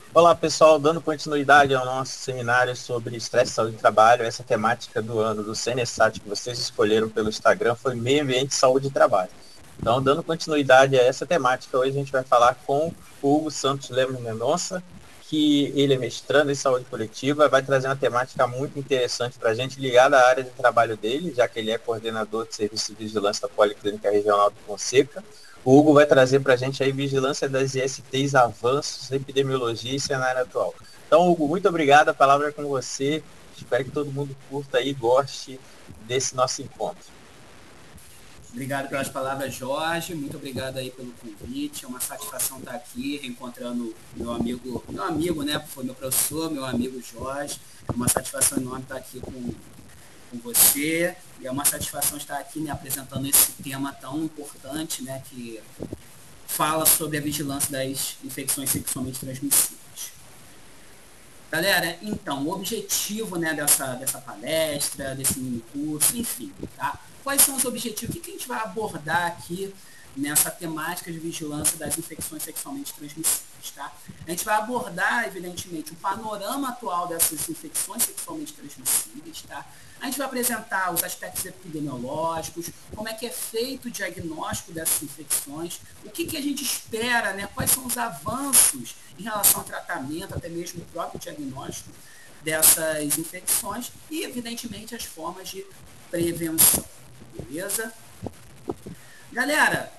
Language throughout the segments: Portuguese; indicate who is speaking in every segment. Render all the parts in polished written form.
Speaker 1: Olá pessoal, dando continuidade ao nosso seminário sobre estresse e saúde do trabalho, essa temática do ano do CNSAT que vocês escolheram pelo Instagram foi Meio Ambiente, Saúde e Trabalho. Então, dando continuidade a essa temática, hoje a gente vai falar com o Hugo Santos Lemos Mendonça, que ele é mestrando em saúde coletiva, vai trazer uma temática muito interessante para a gente, ligada à área de trabalho dele, já que ele é coordenador de serviço de vigilância da Policlínica Regional do Fonseca. O Hugo vai trazer para a gente aí vigilância das ISTs, avanços, epidemiologia e cenário atual. Então, Hugo, muito obrigado, a palavra é com você. Espero que todo mundo curta e goste desse nosso encontro.
Speaker 2: Obrigado pelas palavras, Jorge. Muito obrigado aí pelo convite. É uma satisfação estar aqui, reencontrando meu amigo, né? Foi meu professor, meu amigo Jorge. É uma satisfação enorme estar aqui com você. E é uma satisfação estar aqui, né, apresentando esse tema tão importante, né, que fala sobre a vigilância das infecções sexualmente transmissíveis. Galera, então, o objetivo, né, dessa palestra, desse mini curso, enfim, tá? Quais são os objetivos? O que a gente vai abordar aqui nessa temática de vigilância das infecções sexualmente transmissíveis, tá? A gente vai abordar, evidentemente, o panorama atual dessas infecções sexualmente transmissíveis, tá? A gente vai apresentar os aspectos epidemiológicos, como é que é feito o diagnóstico dessas infecções, o que a gente espera, né? Quais são os avanços em relação ao tratamento, até mesmo o próprio diagnóstico dessas infecções e, evidentemente, as formas de prevenção. Beleza? Galera,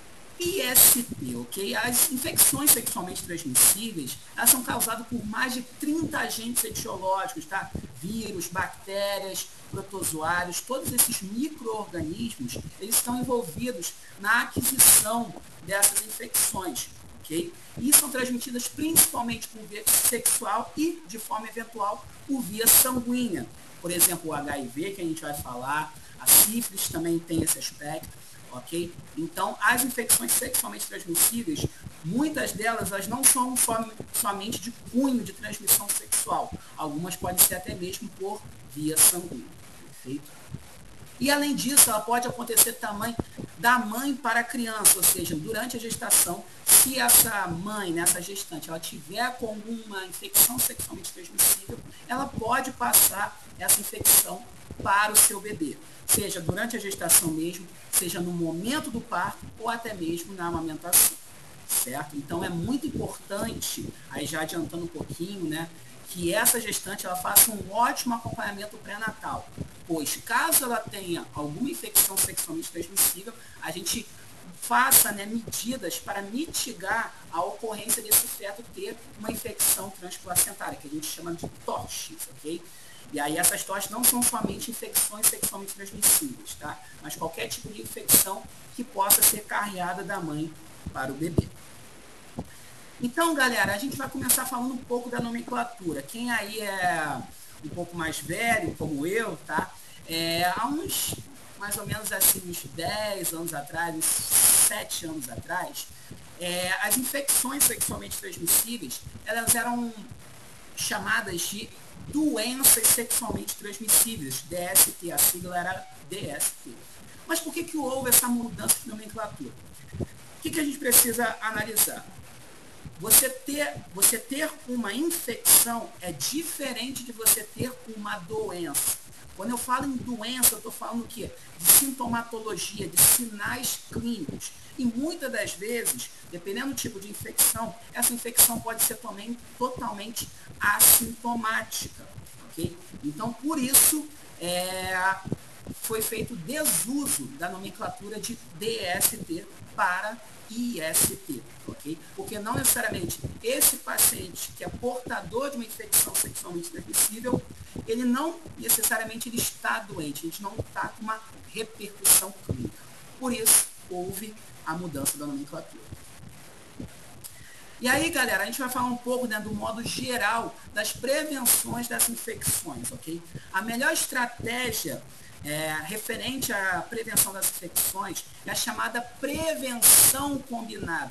Speaker 2: IST, ok? As infecções sexualmente transmissíveis, elas são causadas por mais de 30 agentes etiológicos, tá? Vírus, bactérias, protozoários, todos esses micro-organismos, eles estão envolvidos na aquisição dessas infecções, ok? E são transmitidas principalmente por via sexual e, de forma eventual, por via sanguínea. Por exemplo, o HIV, que a gente vai falar, a sífilis também tem esse aspecto, ok? Então, as infecções sexualmente transmissíveis, muitas delas elas não são somente de cunho de transmissão sexual. Algumas podem ser até mesmo por via sanguínea, perfeito? E, além disso, ela pode acontecer também da mãe para a criança, ou seja, durante a gestação, se essa mãe, né, essa gestante, ela tiver com alguma infecção sexualmente transmissível, ela pode passar essa infecção para o seu bebê, seja durante a gestação mesmo, seja no momento do parto ou até mesmo na amamentação, certo? Então é muito importante, aí já adiantando um pouquinho, né, que essa gestante ela faça um ótimo acompanhamento pré-natal, pois caso ela tenha alguma infecção sexualmente transmissível, a gente faça, né, medidas para mitigar a ocorrência desse feto ter uma infecção transplacentária, que a gente chama de TORCHs, ok? E aí essas TORCHs não são somente infecções sexualmente transmissíveis, tá? Mas qualquer tipo de infecção que possa ser carreada da mãe para o bebê. Então, galera, a gente vai começar falando um pouco da nomenclatura. Quem aí é um pouco mais velho, como eu, tá? Há uns, mais ou menos assim, uns 10 anos atrás, uns 7 anos atrás, as infecções sexualmente transmissíveis, elas eram chamadas de doenças sexualmente transmissíveis, DST, a sigla era DST. Mas por que houve essa mudança de nomenclatura? O que a gente precisa analisar? Você ter uma infecção é diferente de você ter uma doença. Quando eu falo em doença, eu estou falando o quê? De sintomatologia, de sinais clínicos. E muitas das vezes, dependendo do tipo de infecção, essa infecção pode ser também totalmente assintomática. Okay? Então, por isso, foi feito desuso da nomenclatura de DST para IST, ok? Porque não necessariamente esse paciente que é portador de uma infecção sexualmente transmissível, ele não necessariamente ele está doente, a gente não está com uma repercussão clínica. Por isso, houve a mudança da nomenclatura. E aí, galera, a gente vai falar um pouco, né, do modo geral das prevenções das infecções, ok? A melhor estratégia referente à prevenção das infecções é a chamada prevenção combinada.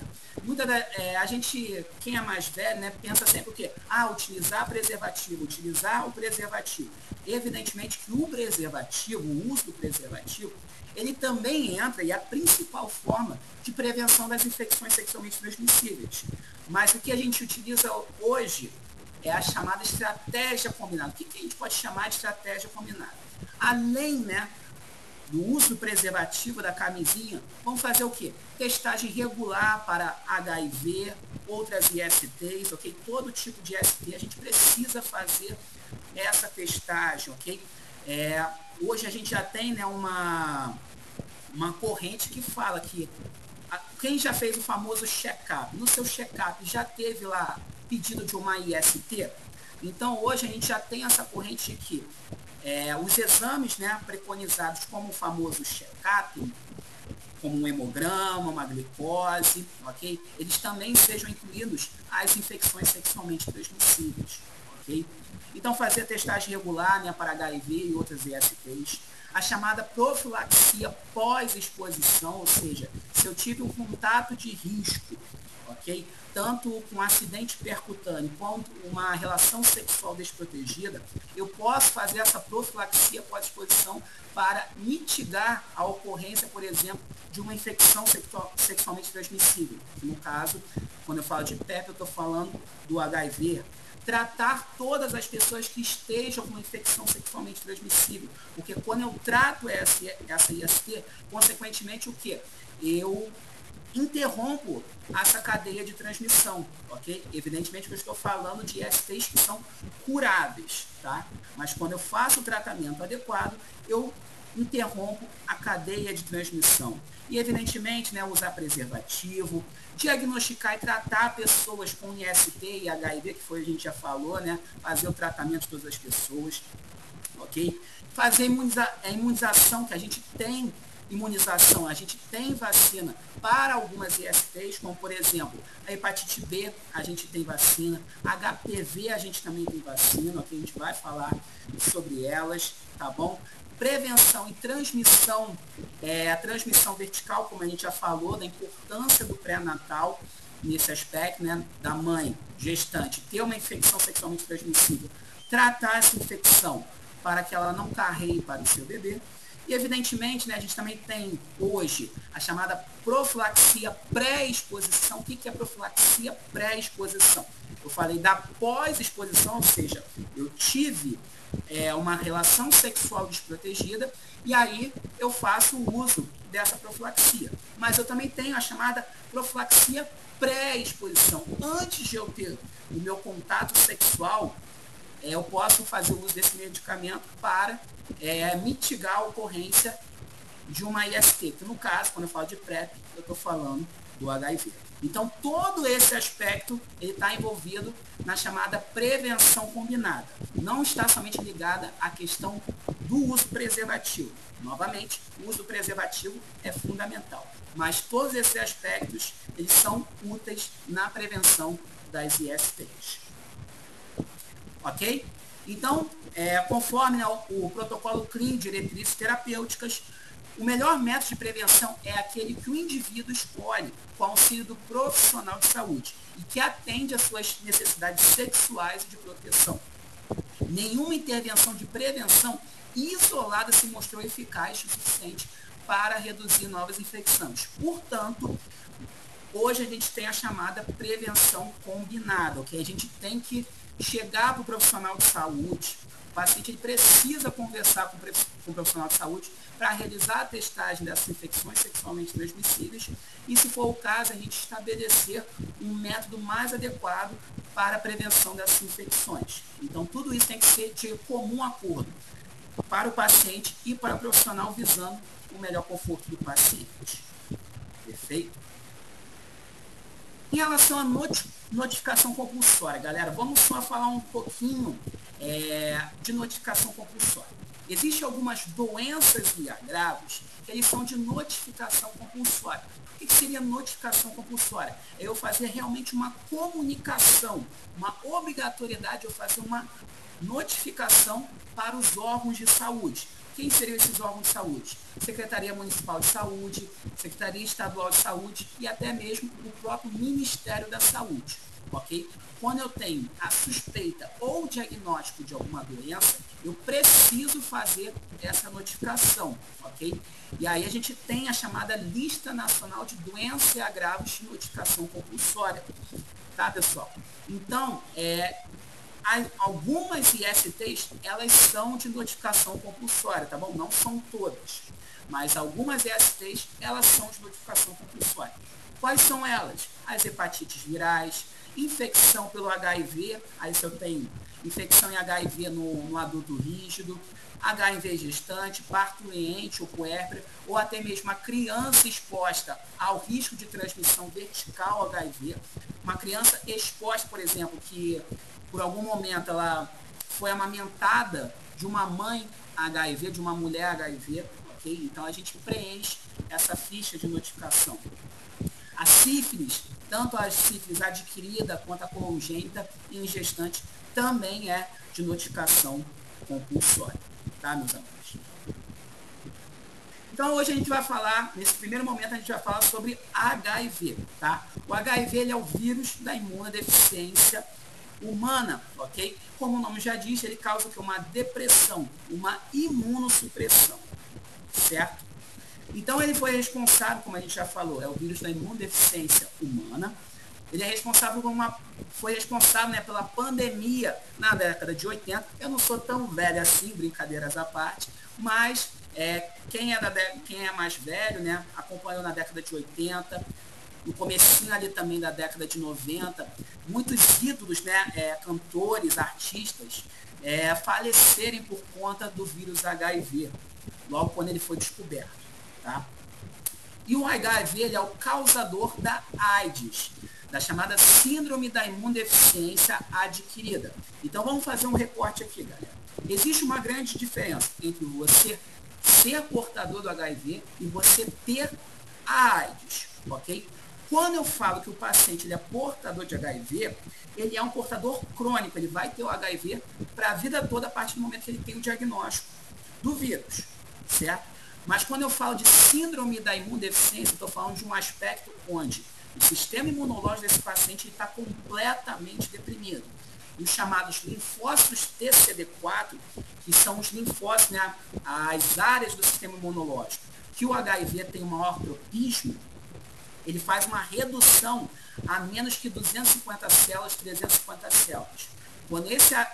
Speaker 2: A gente, quem é mais velho, né, pensa sempre o quê? Utilizar preservativo, utilizar o preservativo. Evidentemente que o preservativo, o uso do preservativo, ele também entra e é a principal forma de prevenção das infecções sexualmente transmissíveis. Mas o que a gente utiliza hoje é a chamada estratégia combinada. O que a gente pode chamar de estratégia combinada? Além, né, do uso do preservativo, da camisinha, vamos fazer o quê? Testagem regular para HIV, outras ISTs, ok? Todo tipo de IST a gente precisa fazer essa testagem, ok? Hoje a gente já tem, né, uma corrente que fala que quem já fez o famoso check-up, no seu check-up já teve lá pedido de uma IST, então hoje a gente já tem essa corrente de que os exames, né, preconizados como o famoso check-up, como um hemograma, uma glicose, ok? Eles também sejam incluídos as infecções sexualmente transmissíveis, ok? Então fazer a testagem regular, né, para HIV e outras ISTs, a chamada profilaxia pós-exposição, ou seja, se eu tive um contato de risco, ok? Tanto com acidente percutâneo quanto uma relação sexual desprotegida, eu posso fazer essa profilaxia pós-exposição para mitigar a ocorrência, por exemplo, de uma infecção sexualmente transmissível. No caso, quando eu falo de PEP, eu estou falando do HIV. Tratar todas as pessoas que estejam com infecção sexualmente transmissível. Porque quando eu trato essa IST, consequentemente o quê? Eu interrompo essa cadeia de transmissão, ok? Evidentemente que eu estou falando de ISTs que são curáveis, tá? Mas quando eu faço o tratamento adequado, eu interrompo a cadeia de transmissão. E, evidentemente, né, usar preservativo, diagnosticar e tratar pessoas com IST e HIV, que foi a gente já falou, né? Fazer o tratamento de todas as pessoas, ok? Fazer a imunização, que a gente tem imunização, a gente tem vacina para algumas ISTs, como por exemplo, a hepatite B, a gente tem vacina, HPV a gente também tem vacina, ok? A gente vai falar sobre elas, tá bom? Prevenção e transmissão, a transmissão vertical, como a gente já falou, da importância do pré-natal nesse aspecto, né, da mãe gestante ter uma infecção sexualmente transmissível, tratar essa infecção para que ela não carregue para o seu bebê. E, evidentemente, né, a gente também tem hoje a chamada profilaxia pré-exposição. O que é profilaxia pré-exposição? Eu falei da pós-exposição, ou seja, eu tive uma relação sexual desprotegida e aí eu faço o uso dessa profilaxia. Mas eu também tenho a chamada profilaxia pré-exposição. Antes de eu ter o meu contato sexual, eu posso fazer o uso desse medicamento para mitigar a ocorrência de uma IST, que no caso, quando eu falo de PrEP, eu estou falando do HIV. Então, todo esse aspecto está envolvido na chamada prevenção combinada. Não está somente ligada à questão do uso preservativo. Novamente, o uso do preservativo é fundamental. Mas todos esses aspectos, eles são úteis na prevenção das ISTs. Ok? Então, conforme o protocolo CLIN, diretrizes terapêuticas, o melhor método de prevenção é aquele que o indivíduo escolhe com o auxílio do profissional de saúde e que atende às suas necessidades sexuais e de proteção. Nenhuma intervenção de prevenção isolada se mostrou eficaz o suficiente para reduzir novas infecções. Portanto, hoje a gente tem a chamada prevenção combinada, ok? A gente tem que chegar para o profissional de saúde, o paciente ele precisa conversar com o profissional de saúde para realizar a testagem dessas infecções sexualmente transmissíveis e, se for o caso, a gente estabelecer um método mais adequado para a prevenção dessas infecções. Então, tudo isso tem que ser de comum acordo para o paciente e para o profissional, visando o melhor conforto do paciente. Perfeito? Em relação à notificação compulsória, galera, vamos só falar um pouquinho de notificação compulsória. Existem algumas doenças e agravos que eles são de notificação compulsória. O que seria notificação compulsória? É eu fazer realmente uma comunicação, uma obrigatoriedade de eu fazer uma notificação para os órgãos de saúde. quem seriam esses órgãos de saúde? Secretaria Municipal de Saúde, Secretaria Estadual de Saúde e até mesmo o próprio Ministério da Saúde, ok? Quando eu tenho a suspeita ou diagnóstico de alguma doença, eu preciso fazer essa notificação, ok? E aí a gente tem a chamada Lista Nacional de Doenças e Agravos de Notificação Compulsória, tá, pessoal? Então, algumas ISTs, elas são de notificação compulsória, tá bom? Não são todas, mas algumas ISTs, elas são de notificação compulsória. Quais são elas? As hepatites virais, infecção pelo HIV, aí se eu tenho infecção em HIV no adulto rígido, HIV gestante, parto iente ou puérpera, ou até mesmo a criança exposta ao risco de transmissão vertical ao HIV, uma criança exposta, por exemplo, que por algum momento ela foi amamentada de uma mãe HIV, de uma mulher HIV, ok? Então a gente preenche essa ficha de notificação. A sífilis, tanto a sífilis adquirida quanto a congênita em gestante, também é de notificação compulsória, tá, meus amigos? Então hoje a gente vai falar, nesse primeiro momento a gente vai falar sobre HIV, tá? O HIV ele é o vírus da imunodeficiência humana, ok? Como o nome já diz, ele causa uma depressão, uma imunossupressão, certo? Então ele foi responsável, como a gente já falou, é o vírus da imunodeficiência humana. Ele é responsável foi responsável, né, pela pandemia na década de 80. Eu não sou tão velho assim, brincadeiras à parte, mas quem é mais velho, né, acompanhou na década de 80, no comecinho ali também da década de 90, muitos ídolos, né, cantores, artistas, falecerem por conta do vírus HIV, logo quando ele foi descoberto. Tá? E o HIV ele é o causador da AIDS, da chamada síndrome da imunodeficiência adquirida. Então vamos fazer um recorte aqui, galera. Existe uma grande diferença entre você ser portador do HIV e você ter a AIDS, ok? Quando eu falo que o paciente ele é portador de HIV, ele é um portador crônico, ele vai ter o HIV para a vida toda a partir do momento que ele tem o diagnóstico do vírus, certo? Mas quando eu falo de síndrome da imunodeficiência, estou falando de um aspecto onde o sistema imunológico desse paciente está completamente deprimido. Os chamados linfócitos TCD4, que são os linfócitos, né, as áreas do sistema imunológico, que o HIV tem o maior tropismo, ele faz uma redução a menos que 250 células, 350 células. Quando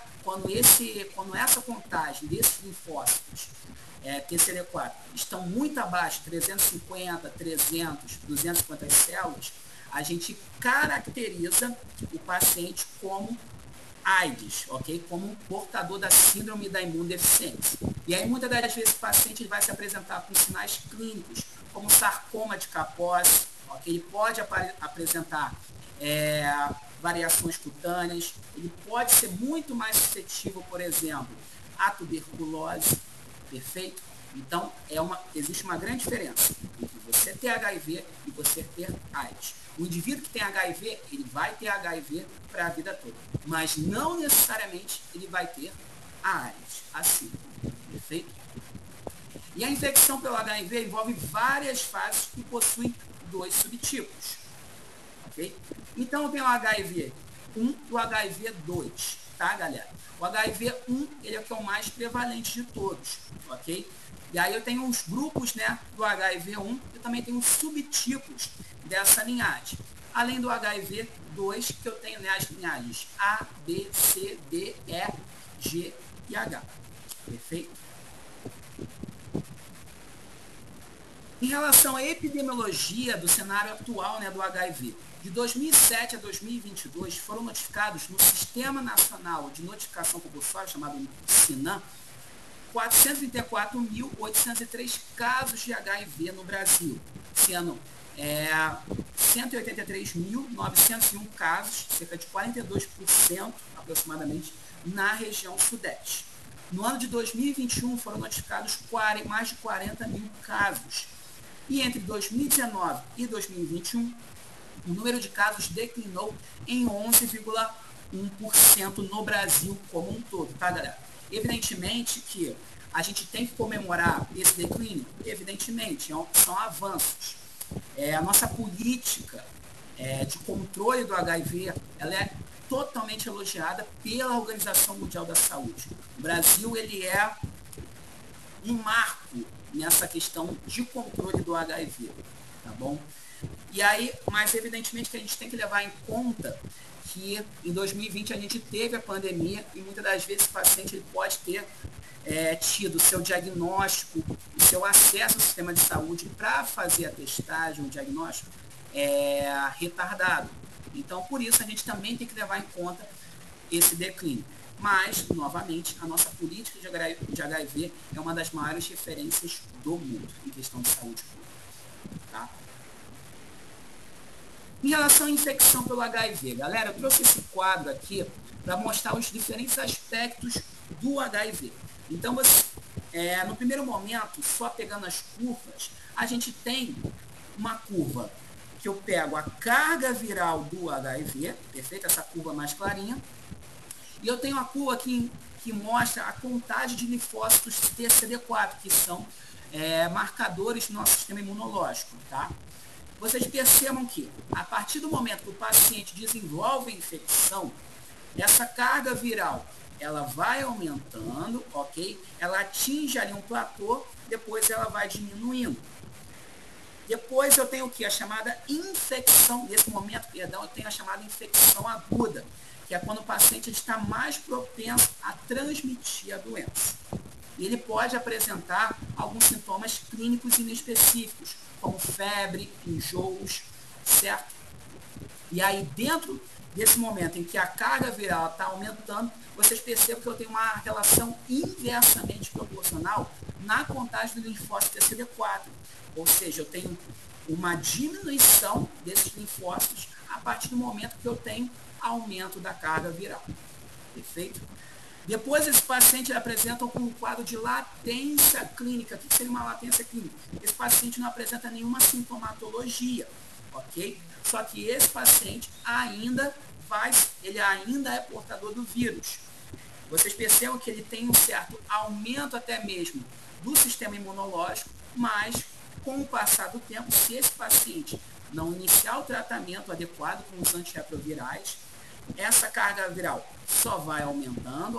Speaker 2: essa contagem desses linfócitos TCD4 estão muito abaixo, 350, 300, 250 células, a gente caracteriza o paciente como AIDS, ok? Como um portador da síndrome da imunodeficiência. E aí, muitas das vezes, o paciente vai se apresentar com sinais clínicos, como sarcoma de Kaposi, ok? Ele pode apresentar variações cutâneas, ele pode ser muito mais suscetível, por exemplo, à tuberculose, perfeito? Então, existe uma grande diferença entre você ter HIV e você ter AIDS. O indivíduo que tem HIV, ele vai ter HIV para a vida toda, mas não necessariamente ele vai ter a AIDS, assim, perfeito? E a infecção pelo HIV envolve várias fases e possui 2 subtipos, ok? Então, eu tenho o HIV 1 e o HIV 2, tá, galera? O HIV 1, ele é o que é o mais prevalente de todos, ok? E aí eu tenho os grupos, né, do HIV 1 e também tenho os subtipos dessa linhagem. Além do HIV 2, que eu tenho, né, as linhagens A, B, C, D, E, G e H. Perfeito? Em relação à epidemiologia do cenário atual, né, do HIV, de 2007 a 2022 foram notificados no Sistema Nacional de Notificação Compulsória, chamado SINAM, 434.803 casos de HIV no Brasil, sendo 183.901 casos, cerca de 42% aproximadamente, na região sudeste. No ano de 2021 foram notificados mais de 40 mil casos. E entre 2019 e 2021, o número de casos declinou em 11,1% no Brasil como um todo, tá, galera? Evidentemente que a gente tem que comemorar esse declínio? Evidentemente, são avanços. A nossa política de controle do HIV, ela é totalmente elogiada pela Organização Mundial da Saúde. O Brasil, ele é um marco nessa questão de controle do HIV, tá bom? E aí, mas evidentemente que a gente tem que levar em conta que em 2020 a gente teve a pandemia e muitas das vezes o paciente ele pode ter tido o seu diagnóstico, o seu acesso ao sistema de saúde para fazer a testagem, o diagnóstico retardado. Então, por isso, a gente também tem que levar em conta esse declínio. Mas, novamente, a nossa política de HIV é uma das maiores referências do mundo em questão de saúde pública. Tá? Em relação à infecção pelo HIV, galera, eu trouxe esse quadro aqui para mostrar os diferentes aspectos do HIV. Então, no primeiro momento, só pegando as curvas, a gente tem uma curva que eu pego a carga viral do HIV, perfeito? Essa curva mais clarinha. E eu tenho a curva aqui que mostra a contagem de linfócitos TCD4, que são marcadores do nosso sistema imunológico, tá? Vocês percebam que, a partir do momento que o paciente desenvolve a infecção, essa carga viral, ela vai aumentando, ok? Ela atinge ali um platô, depois ela vai diminuindo. Depois eu tenho o que? A chamada infecção, nesse momento, perdão, eu tenho a chamada infecção aguda, que é quando o paciente está mais propenso a transmitir a doença. E ele pode apresentar alguns sintomas clínicos inespecíficos, como febre, enjoos, certo? E aí, dentro desse momento em que a carga viral está aumentando, vocês percebem que eu tenho uma relação inversamente proporcional na contagem do linfócito TCD4. Ou seja, eu tenho uma diminuição desses linfócitos a partir do momento que eu tenho aumento da carga viral. Perfeito? Depois, esse paciente apresenta um quadro de latência clínica. O que seria uma latência clínica? Esse paciente não apresenta nenhuma sintomatologia, ok? Só que esse paciente ainda é portador do vírus. Vocês percebem que ele tem um certo aumento até mesmo do sistema imunológico, mas com o passar do tempo, se esse paciente não iniciar o tratamento adequado com os antirretrovirais, essa carga viral só vai aumentando,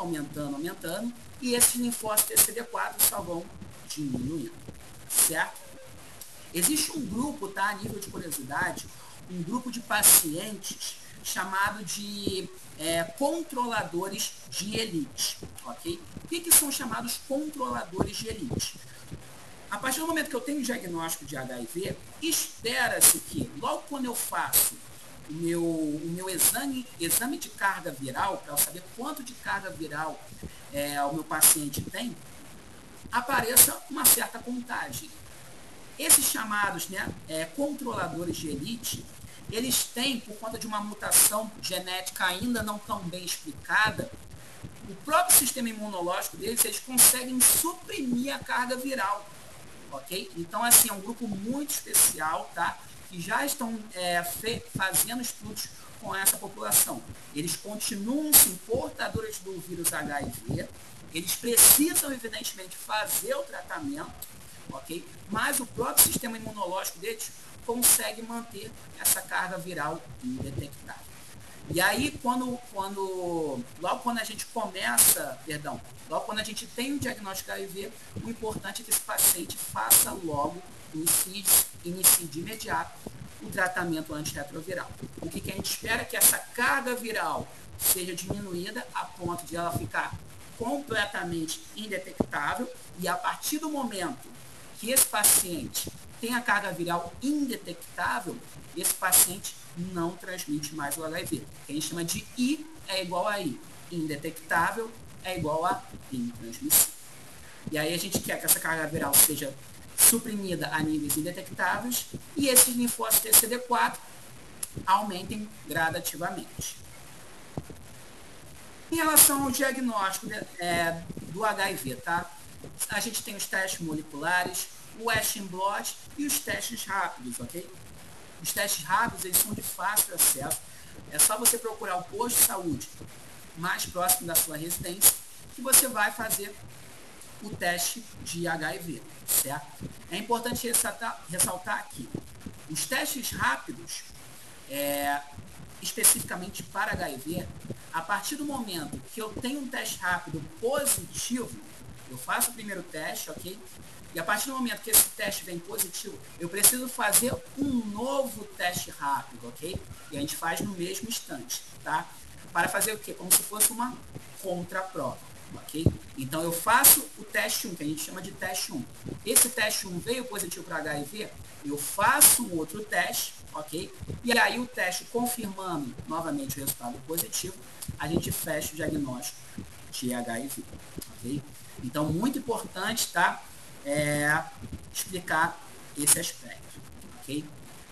Speaker 2: e esses linfócitos TCD4 só vão diminuindo, certo? Existe um grupo, tá, a nível de curiosidade, um grupo de pacientes chamado de controladores de elite, ok? O que são chamados controladores de elite? A partir do momento que eu tenho o diagnóstico de HIV, espera-se que, logo quando eu faço o meu exame de carga viral, para eu saber quanto de carga viral o meu paciente tem, apareça uma certa contagem. Esses chamados controladores de elite, eles têm, por conta de uma mutação genética ainda não tão bem explicada, o próprio sistema imunológico deles, eles conseguem suprimir a carga viral. Ok? Então, assim, é um grupo muito especial, tá? Que já estão fazendo estudos com essa população. Eles continuam sim portadores do vírus HIV, eles precisam, evidentemente, fazer o tratamento, ok? Mas o próprio sistema imunológico deles consegue manter essa carga viral indetectável. E aí, logo quando a gente logo quando a gente tem um diagnóstico de HIV, o importante é que esse paciente faça logo, inicie de imediato o tratamento antirretroviral. O que a gente espera é que essa carga viral seja diminuída a ponto de ela ficar completamente indetectável, e a partir do momento que esse paciente tem a carga viral indetectável, esse paciente não transmite mais o HIV. Que a gente chama de I é igual a I. Indetectável é igual a intransmissível. E aí a gente quer que essa carga viral seja suprimida a níveis indetectáveis e esses linfócitos TCD4 aumentem gradativamente. Em relação ao diagnóstico do HIV, tá? A gente tem os testes moleculares, o Western Blot e os testes rápidos, ok? Os testes rápidos, eles são de fácil acesso. É só você procurar o posto de saúde mais próximo da sua residência que você vai fazer o teste de HIV, certo? É importante ressaltar aqui, os testes rápidos, especificamente para HIV, a partir do momento que eu tenho um teste rápido positivo, eu faço o primeiro teste, ok? E a partir do momento que esse teste vem positivo, eu preciso fazer um novo teste rápido, ok? E a gente faz no mesmo instante, tá? Para fazer o quê? Como se fosse uma contraprova, ok? Então eu faço o teste 1, que a gente chama de teste 1. Esse teste 1 veio positivo para HIV, eu faço um outro teste, ok? E aí o teste confirmando novamente o resultado positivo, a gente fecha o diagnóstico de HIV, ok? Então, muito importante, tá? Explicar esse aspecto, ok?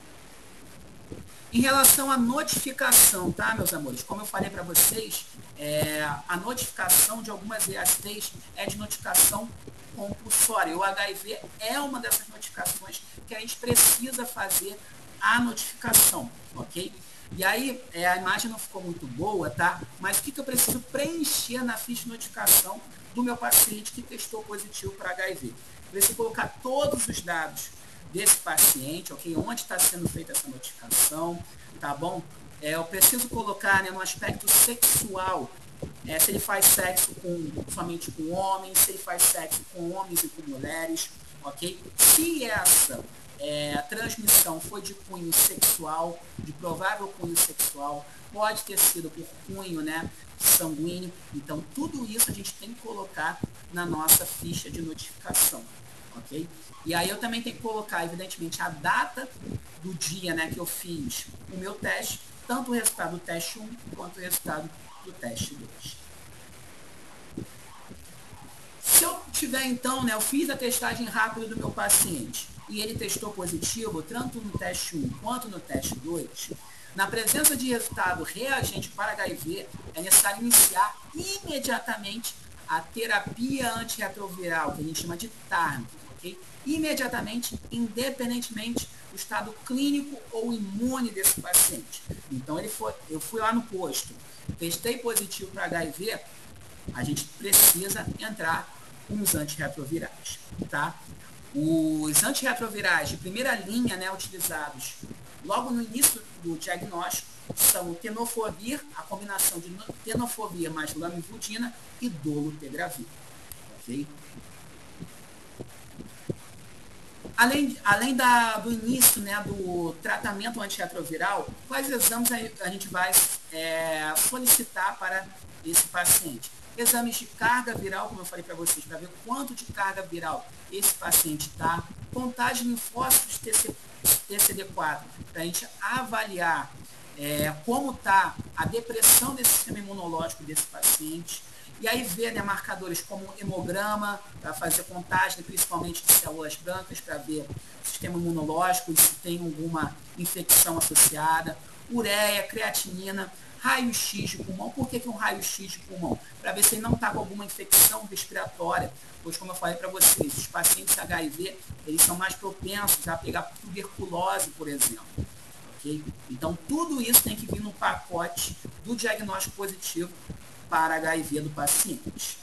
Speaker 2: Em relação à notificação, tá, meus amores? Como eu falei para vocês, a notificação de algumas EACs é de notificação compulsória. O HIV é uma dessas notificações que a gente precisa fazer a notificação, ok? E aí, a imagem não ficou muito boa, tá? Mas o que eu preciso preencher na ficha de notificação do meu paciente que testou positivo para HIV? Eu preciso colocar todos os dados desse paciente, ok? Onde está sendo feita essa notificação, tá bom? Eu preciso colocar, né, no aspecto sexual, se ele faz sexo somente com homens, se ele faz sexo com homens e com mulheres, ok? Se essa transmissão foi de cunho sexual, de provável cunho sexual, pode ter sido por cunho, né, sanguíneo. Então, tudo isso a gente tem que colocar na nossa ficha de notificação, ok? E aí eu também tenho que colocar, evidentemente, a data do dia, né, que eu fiz o meu teste, tanto o resultado do teste 1 quanto o resultado do teste 2. Se eu tiver, então, né, eu fiz a testagem rápida do meu paciente e ele testou positivo, tanto no teste 1 quanto no teste 2, na presença de resultado reagente para HIV, é necessário iniciar imediatamente a terapia antirretroviral, que a gente chama de TARM, ok? Imediatamente, independentemente do estado clínico ou imune desse paciente. Então, eu fui lá no posto, testei positivo para HIV, a gente precisa entrar com os antirretrovirais, tá? Os antirretrovirais de primeira linha, né, utilizados logo no início do diagnóstico, são o tenofovir, a combinação de tenofovir mais lamivudina e dolutegravir, ok? Além do início, né, do tratamento antirretroviral, quais exames a gente vai solicitar para esse paciente? Exames de carga viral, como eu falei para vocês, para ver quanto de carga viral esse paciente está. Contagem de linfócitos TCD4, para a gente avaliar como está a depressão desse sistema imunológico desse paciente. E aí ver, né, marcadores como hemograma, para fazer contagem principalmente de células brancas, para ver o sistema imunológico e se tem alguma infecção associada. Ureia, creatinina, raio-x de pulmão. Por que um raio-x de pulmão? Para ver se ele não está com alguma infecção respiratória, pois, como eu falei para vocês, os pacientes HIV, eles são mais propensos a pegar tuberculose, por exemplo. Okay? Então, tudo isso tem que vir no pacote do diagnóstico positivo para HIV do paciente.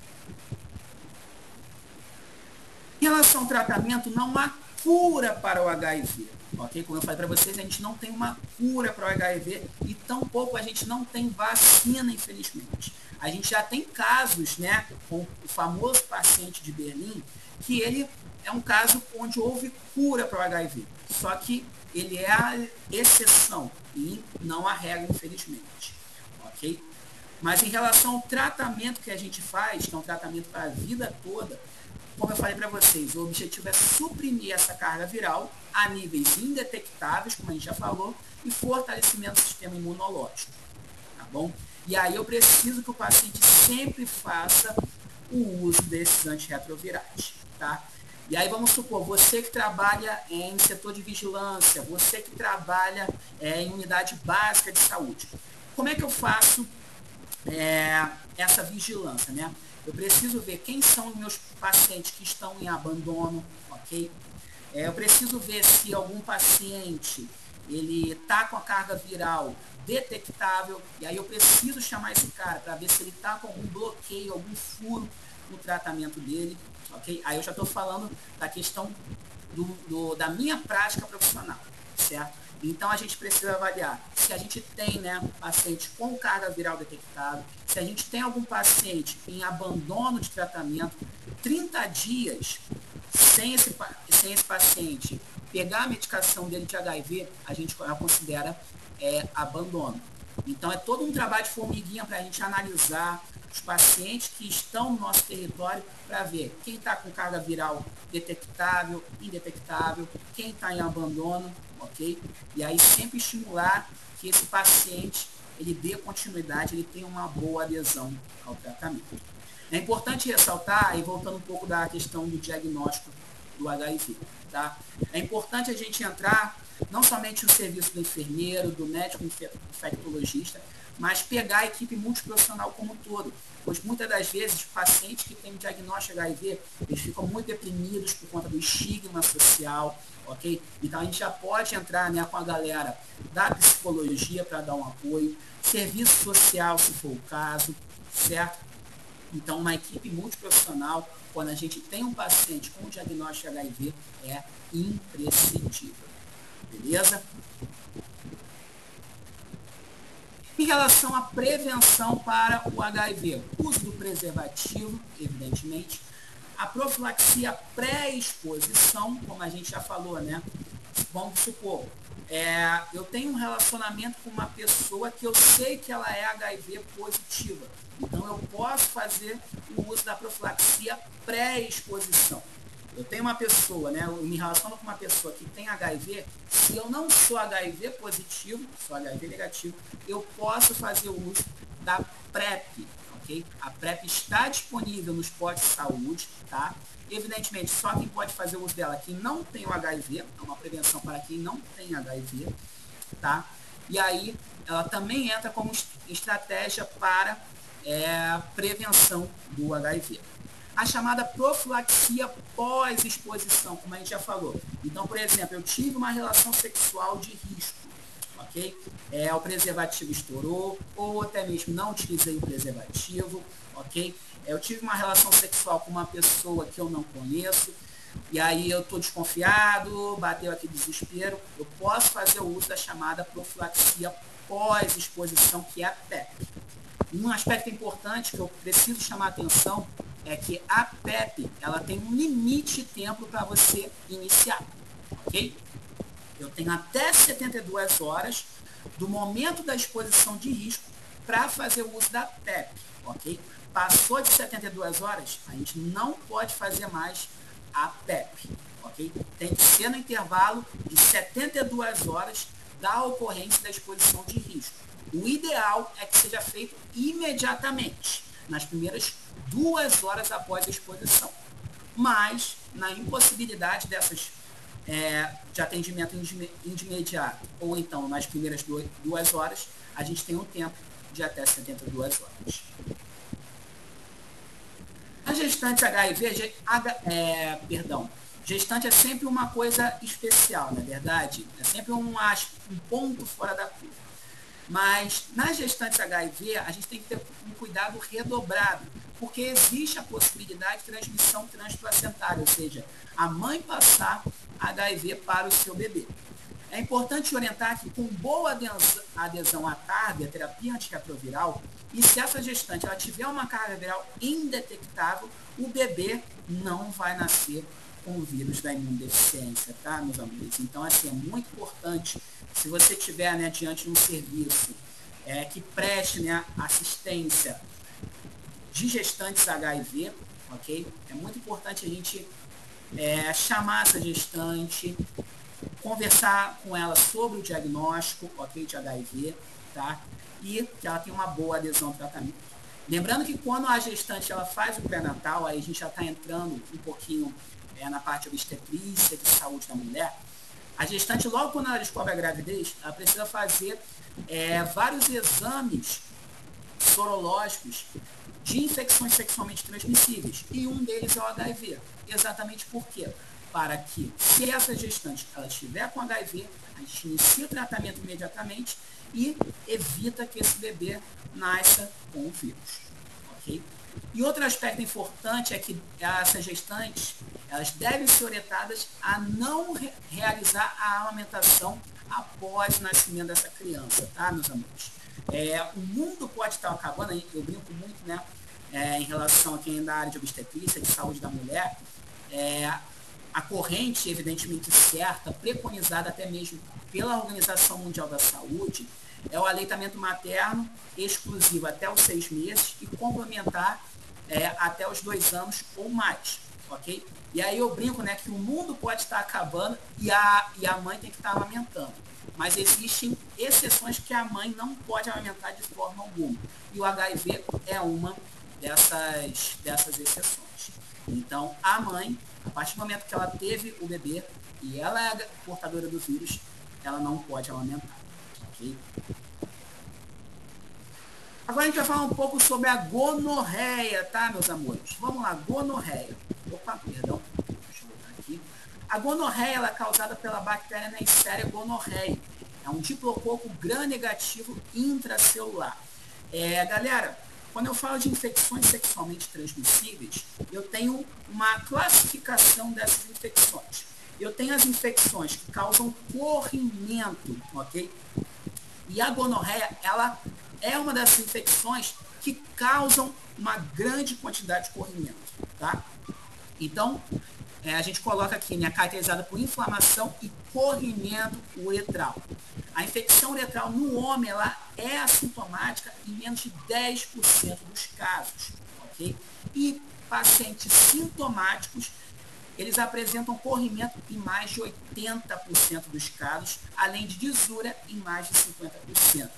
Speaker 2: Em relação ao tratamento, não há cura para o HIV. Ok? Como eu falei para vocês, a gente não tem uma cura para o HIV e tampouco a gente não tem vacina, infelizmente. A gente já tem casos, né, com o famoso paciente de Berlim, que ele é um caso onde houve cura para o HIV. Só que ele é a exceção e não a regra, infelizmente. Ok? Mas em relação ao tratamento que a gente faz, que é um tratamento para a vida toda, como eu falei para vocês, o objetivo é suprimir essa carga viral a níveis indetectáveis, como a gente já falou, e fortalecimento do sistema imunológico, tá bom? E aí eu preciso que o paciente sempre faça o uso desses antirretrovirais, tá? E aí vamos supor, você que trabalha em setor de vigilância, você que trabalha em unidade básica de saúde, como é que eu faço essa vigilância, né? Eu preciso ver quem são os meus pacientes que estão em abandono, ok? Eu preciso ver se algum paciente ele está com a carga viral detectável, e aí eu preciso chamar esse cara para ver se ele está com algum bloqueio, algum furo no tratamento dele, ok? Aí eu já estou falando da questão da minha prática profissional, certo? Então a gente precisa avaliar se a gente tem, né, paciente com carga viral detectável, se a gente tem algum paciente em abandono de tratamento, 30 dias sem esse paciente pegar a medicação dele de HIV, a gente considera abandono. Então é todo um trabalho de formiguinha para a gente analisar os pacientes que estão no nosso território para ver quem está com carga viral detectável, indetectável, quem está em abandono, ok? E aí sempre estimular que esse paciente ele dê continuidade, ele tenha uma boa adesão ao tratamento. É importante ressaltar, e voltando um pouco da questão do diagnóstico do HIV, tá? É importante a gente entrar não somente no serviço do enfermeiro, do médico infectologista, mas pegar a equipe multiprofissional como um todo. Pois muitas das vezes, pacientes que têm diagnóstico de HIV, eles ficam muito deprimidos por conta do estigma social, ok? Então a gente já pode entrar, né, com a galera da psicologia para dar um apoio, serviço social, se for o caso, certo? Então, uma equipe multiprofissional, quando a gente tem um paciente com diagnóstico de HIV, é imprescindível. Beleza? Em relação à prevenção para o HIV, uso do preservativo, evidentemente, a profilaxia pré-exposição, como a gente já falou, né? Vamos supor, eu tenho um relacionamento com uma pessoa que eu sei que ela é HIV positiva. Então, eu posso fazer o uso da profilaxia pré-exposição. Eu tenho uma pessoa, né? Eu me relaciono com uma pessoa que tem HIV. Se eu não sou HIV positivo, sou HIV negativo, eu posso fazer o uso da PrEP, ok? A PrEP está disponível nos postos de saúde, tá? Evidentemente, só quem pode fazer o uso dela quem não tem o HIV, é uma prevenção para quem não tem HIV, tá? E aí, ela também entra como estratégia para prevenção do HIV. A chamada profilaxia pós-exposição, como a gente já falou. Então, por exemplo, eu tive uma relação sexual de risco, ok? O preservativo estourou, ou até mesmo não utilizei o preservativo, ok? Eu tive uma relação sexual com uma pessoa que eu não conheço, e aí eu estou desconfiado, bateu aqui desespero, eu posso fazer o uso da chamada profilaxia pós-exposição, que é a PrEP. Um aspecto importante que eu preciso chamar a atenção é que a PrEP, ela tem um limite de tempo para você iniciar, ok? Eu tenho até 72 horas do momento da exposição de risco para fazer o uso da PrEP, ok? Passou de 72 horas, a gente não pode fazer mais a PrEP, ok? Tem que ser no intervalo de 72 horas da ocorrência da exposição de risco. O ideal é que seja feito imediatamente, nas primeiras 2 horas após a exposição. Mas, na impossibilidade dessas de atendimento imediato, ou então nas primeiras 2 horas, a gente tem um tempo de até 72 horas. A gestante HIV, gestante é sempre uma coisa especial, na verdade, é sempre um ponto fora da curva. Mas nas gestantes HIV, a gente tem que ter um cuidado redobrado, porque existe a possibilidade de transmissão transplacentária, ou seja, a mãe passar HIV para o seu bebê. É importante orientar que com boa adesão à TARB, a terapia antirretroviral, e se essa gestante ela tiver uma carga viral indetectável, o bebê não vai nascer com o vírus da imunodeficiência, tá, meus amigos? Então, assim, é muito importante, se você estiver, né, diante de um serviço que preste, né, assistência de gestantes HIV, ok? É muito importante a gente chamar essa gestante, conversar com ela sobre o diagnóstico, ok, de HIV, tá? E que ela tenha uma boa adesão ao tratamento. Lembrando que quando a gestante ela faz o pré-natal, aí a gente já está entrando um pouquinho na parte obstetrícia, de saúde da mulher, a gestante, logo quando ela descobre a gravidez, ela precisa fazer vários exames sorológicos de infecções sexualmente transmissíveis. E um deles é o HIV. Exatamente por quê? Para que, se essa gestante ela estiver com HIV, a gente inicia o tratamento imediatamente e evita que esse bebê nasça com o vírus. Ok? ok? E outro aspecto importante é que essas gestantes, elas devem ser orientadas a não realizar a amamentação após o nascimento dessa criança, tá, meus amores? O mundo pode estar acabando, eu brinco muito, né, em relação a quem é da área de obstetrícia, de saúde da mulher, a corrente, evidentemente certa, preconizada até mesmo pela Organização Mundial da Saúde, é o aleitamento materno exclusivo até os 6 meses e complementar até os 2 anos ou mais, ok? E aí eu brinco, né, que o mundo pode estar acabando e a mãe tem que estar amamentando. Mas existem exceções que a mãe não pode amamentar de forma alguma. E o HIV é uma dessas exceções. Então, a mãe, a partir do momento que ela teve o bebê e ela é portadora do vírus, ela não pode amamentar, ok? Agora a gente vai falar um pouco sobre a gonorreia, tá, meus amores? Vamos lá, gonorreia. Opa, perdão. Deixa eu botar aqui. A gonorreia ela é causada pela bactéria Neisseria gonorrhoeae. É um diplococo gram-negativo intracelular. Galera, quando eu falo de infecções sexualmente transmissíveis, eu tenho uma classificação dessas infecções. Eu tenho as infecções que causam corrimento, ok? E a gonorreia, ela é uma dessas infecções que causam uma grande quantidade de corrimento, tá? Então, a gente coloca aqui, né, caracterizada por inflamação e corrimento uretral. A infecção uretral no homem, ela é assintomática em menos de 10% dos casos, ok? E pacientes sintomáticos, eles apresentam corrimento em mais de 80% dos casos, além de lisura em mais de 50%.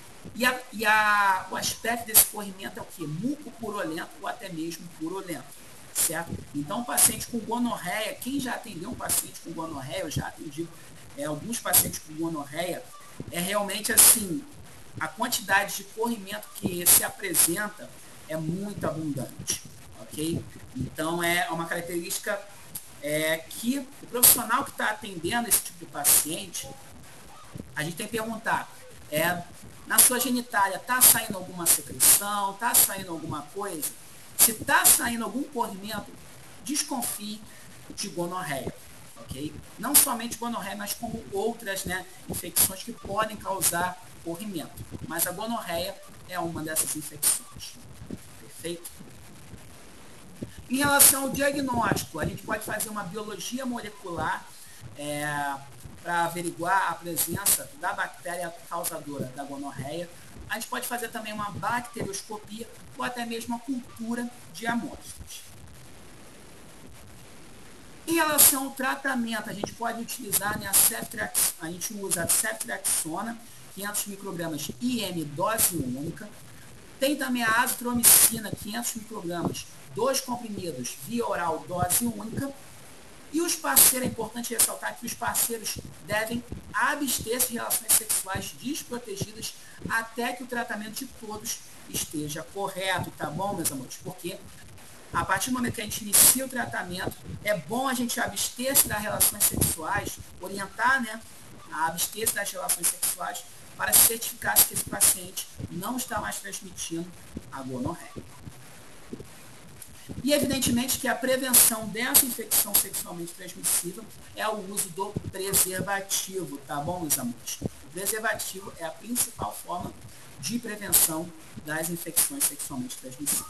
Speaker 2: O aspecto desse corrimento é o quê? Muco purulento ou até mesmo purulento, certo? Então, o paciente com gonorreia, quem já atendeu um paciente com gonorreia, eu já atendi alguns pacientes com gonorreia, é realmente assim, a quantidade de corrimento que se apresenta é muito abundante, ok? Então, é uma característica que o profissional que está atendendo esse tipo de paciente, a gente tem que perguntar, na sua genitália está saindo alguma secreção, está saindo alguma coisa? Se está saindo algum corrimento, desconfie de gonorreia, ok? Não somente gonorreia, mas como outras, né, infecções que podem causar corrimento. Mas a gonorreia é uma dessas infecções. Perfeito? Em relação ao diagnóstico, a gente pode fazer uma biologia molecular para averiguar a presença da bactéria causadora da gonorreia. A gente pode fazer também uma bacterioscopia ou até mesmo uma cultura de amostras. Em relação ao tratamento, a gente pode utilizar, né, a gente usa a ceftriaxona, 500 microgramas IM, dose única. Tem também a azitromicina, 500 microgramas, 2 comprimidos, via oral, dose única. E os parceiros, é importante ressaltar que os parceiros devem abster-se de relações sexuais desprotegidas até que o tratamento de todos esteja correto, tá bom, meus amores? Porque a partir do momento que a gente inicia o tratamento, é bom a gente abster-se das relações sexuais, orientar, né, a abster-se das relações sexuais para se certificar que esse paciente não está mais transmitindo a gonorreia. E evidentemente que a prevenção dessa infecção sexualmente transmissível é o uso do preservativo, tá bom, meus amores? O preservativo é a principal forma de prevenção das infecções sexualmente transmissíveis.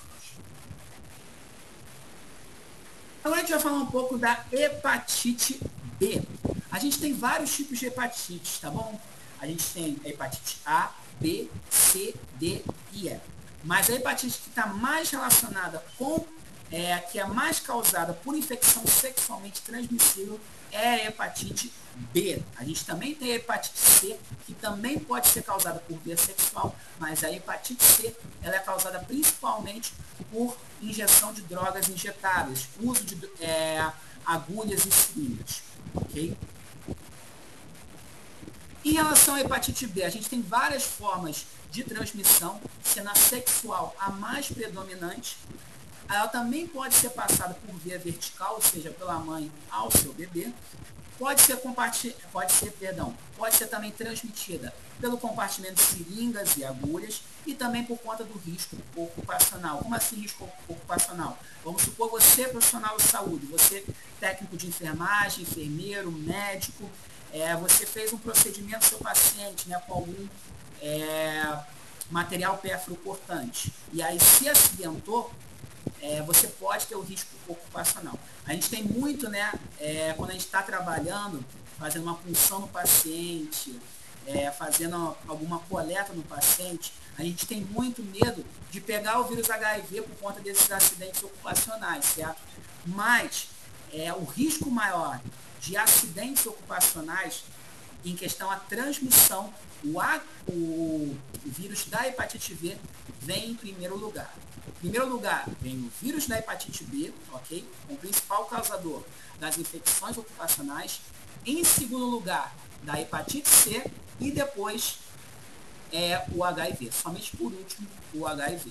Speaker 2: Agora a gente vai falar um pouco da hepatite B. A gente tem vários tipos de hepatites, tá bom? A gente tem a hepatite A, B, C, D e E. Mas a hepatite que está mais relacionada com, que é mais causada por infecção sexualmente transmissível, é a hepatite B. A gente também tem a hepatite C, que também pode ser causada por via sexual, mas a hepatite C ela é causada principalmente por injeção de drogas injetáveis, uso de agulhas e seringas, ok? Em relação à hepatite B, a gente tem várias formas de transmissão, sendo a sexual a mais predominante. Ela também pode ser passada por via vertical, ou seja, pela mãe ao seu bebê. pode ser também transmitida pelo compartimento de seringas e agulhas e também por conta do risco ocupacional. Como assim risco ocupacional? Vamos supor você, profissional de saúde, você técnico de enfermagem, enfermeiro, médico, você fez um procedimento no seu paciente, né, com algum material pérfuro-cortante, e aí se acidentou, você pode ter o risco ocupacional. A gente tem muito, né, quando a gente está trabalhando, fazendo uma punção no paciente, fazendo alguma coleta no paciente, a gente tem muito medo de pegar o vírus HIV por conta desses acidentes ocupacionais, certo? Mas o risco maior de acidentes ocupacionais em questão à transmissão, o vírus da hepatite B vem em primeiro lugar. Em primeiro lugar, vem o vírus da hepatite B, ok? O principal causador das infecções ocupacionais. Em segundo lugar, da hepatite C e depois o HIV. Somente por último, o HIV.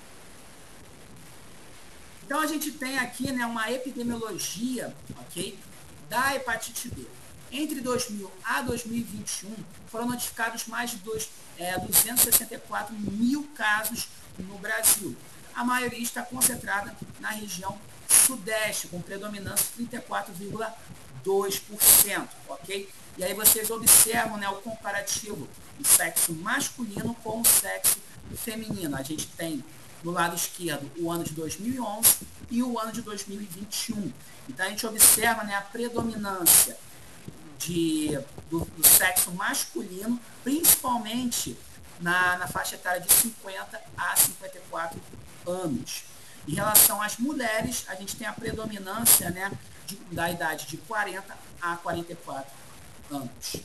Speaker 2: Então, a gente tem aqui, né, uma epidemiologia, ok, da hepatite B. Entre 2000 a 2021, foram notificados mais de 264 mil casos no Brasil. A maioria está concentrada na região sudeste, com predominância de 34,2%, ok? E aí vocês observam, né, o comparativo do sexo masculino com o sexo feminino. A gente tem no lado esquerdo o ano de 2011 e o ano de 2021. Então a gente observa, né, a predominância do sexo masculino, principalmente na faixa etária de 50 a 54 anos. Em relação às mulheres, a gente tem a predominância, né, da idade de 40 a 44 anos.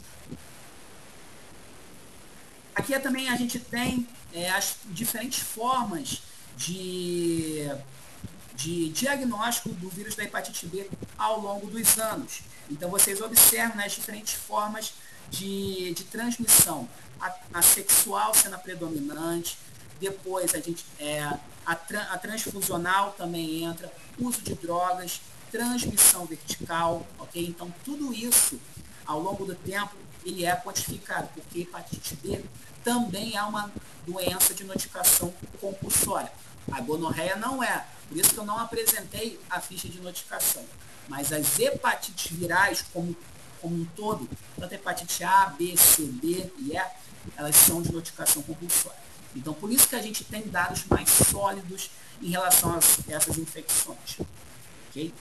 Speaker 2: Aqui também a gente tem as diferentes formas de diagnóstico do vírus da hepatite B ao longo dos anos. Então, vocês observam, né, as diferentes formas de transmissão. A sexual sendo a predominante, depois a transfusional também entra, uso de drogas, transmissão vertical, ok? Então, tudo isso, ao longo do tempo, ele é quantificado, porque hepatite B também é uma doença de notificação compulsória. A gonorreia não é, por isso que eu não apresentei a ficha de notificação. Mas as hepatites virais, como um todo, tanto hepatite A, B, C, D e E, elas são de notificação compulsória. Então, por isso que a gente tem dados mais sólidos em relação a essas infecções. Ok?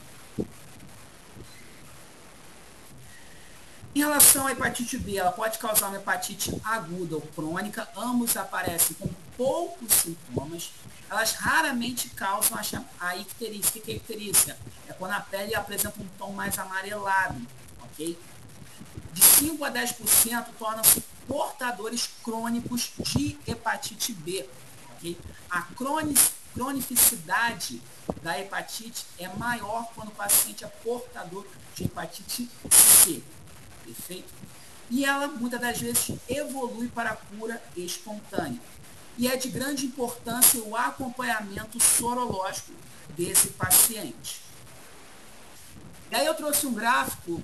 Speaker 2: Em relação à hepatite B, ela pode causar uma hepatite aguda ou crônica. Ambos aparecem com poucos sintomas. Elas raramente causam a icterícia. O que é icterícia? É quando a pele apresenta um tom mais amarelado. Ok? De 5 a 10% tornam-se portadores crônicos de hepatite B. Okay? A cronicidade da hepatite é maior quando o paciente é portador de hepatite C. Perfeito? E ela, muitas das vezes, evolui para a cura espontânea. E é de grande importância o acompanhamento sorológico desse paciente. E aí eu trouxe um gráfico,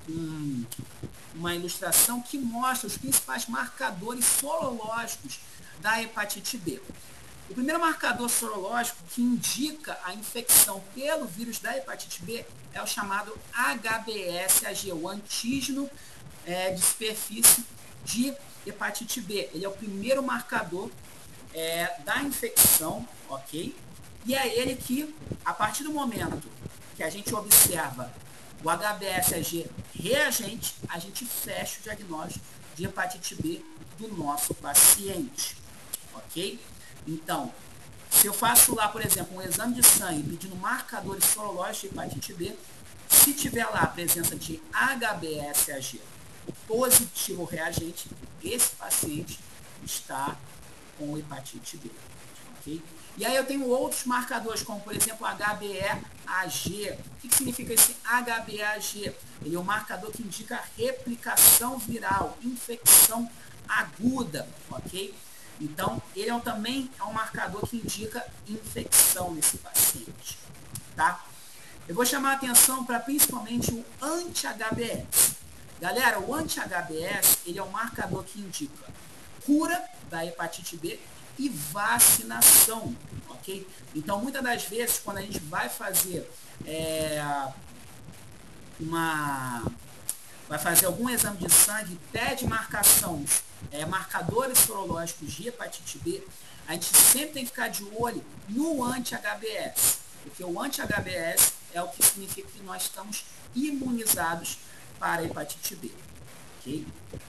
Speaker 2: uma ilustração que mostra os principais marcadores sorológicos da hepatite B. O primeiro marcador sorológico que indica a infecção pelo vírus da hepatite B é o chamado HBsAg, o antígeno de superfície de hepatite B. Ele é o primeiro marcador da infecção, ok? E é ele que, a partir do momento que a gente observa o HBsAg reagente, a gente fecha o diagnóstico de hepatite B do nosso paciente, ok? Então, se eu faço lá, por exemplo, um exame de sangue pedindo marcadores sorológicos de hepatite B, se tiver lá a presença de HBsAg positivo reagente, esse paciente está com hepatite B, ok? E aí eu tenho outros marcadores, como por exemplo HBeAg. O que significa esse HBeAg? Ele é um marcador que indica replicação viral, infecção aguda, ok? Então, ele também é um marcador que indica infecção nesse paciente, tá? Eu vou chamar a atenção para principalmente o anti-HBs. Galera, o anti-HBs, ele é um marcador que indica cura da hepatite B e vacinação, ok? Então, muitas das vezes, quando a gente vai fazer vai fazer algum exame de sangue, pede marcação, marcadores sorológicos de hepatite B, a gente sempre tem que ficar de olho no anti-HBs, porque o anti-HBs é o que significa que nós estamos imunizados para a hepatite B, ok?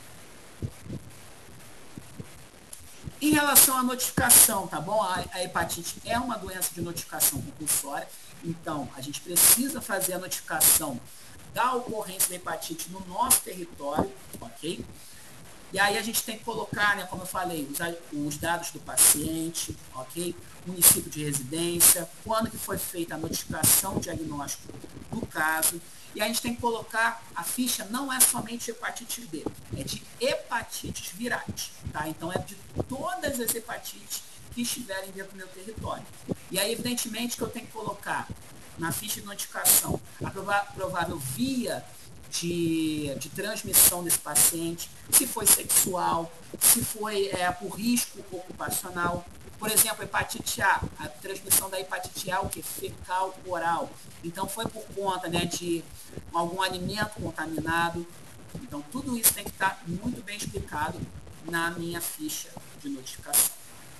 Speaker 2: Em relação à notificação, tá bom? A hepatite é uma doença de notificação compulsória, então a gente precisa fazer a notificação da ocorrência da hepatite no nosso território, ok? E aí a gente tem que colocar, né, como eu falei, os dados do paciente, ok? Município de residência, quando que foi feita a notificação diagnóstico do caso. E a gente tem que colocar, a ficha não é somente de hepatite B, é de hepatites virais, tá? Então é de todas as hepatites que estiverem dentro do meu território. E aí, evidentemente, que eu tenho que colocar na ficha de notificação a provável via de transmissão desse paciente, se foi sexual, se foi por risco ocupacional. Por exemplo, hepatite A, a transmissão da hepatite A, o que? Fecal oral. Então, foi por conta, né, de algum alimento contaminado. Então, tudo isso tem que estar muito bem explicado na minha ficha de notificação.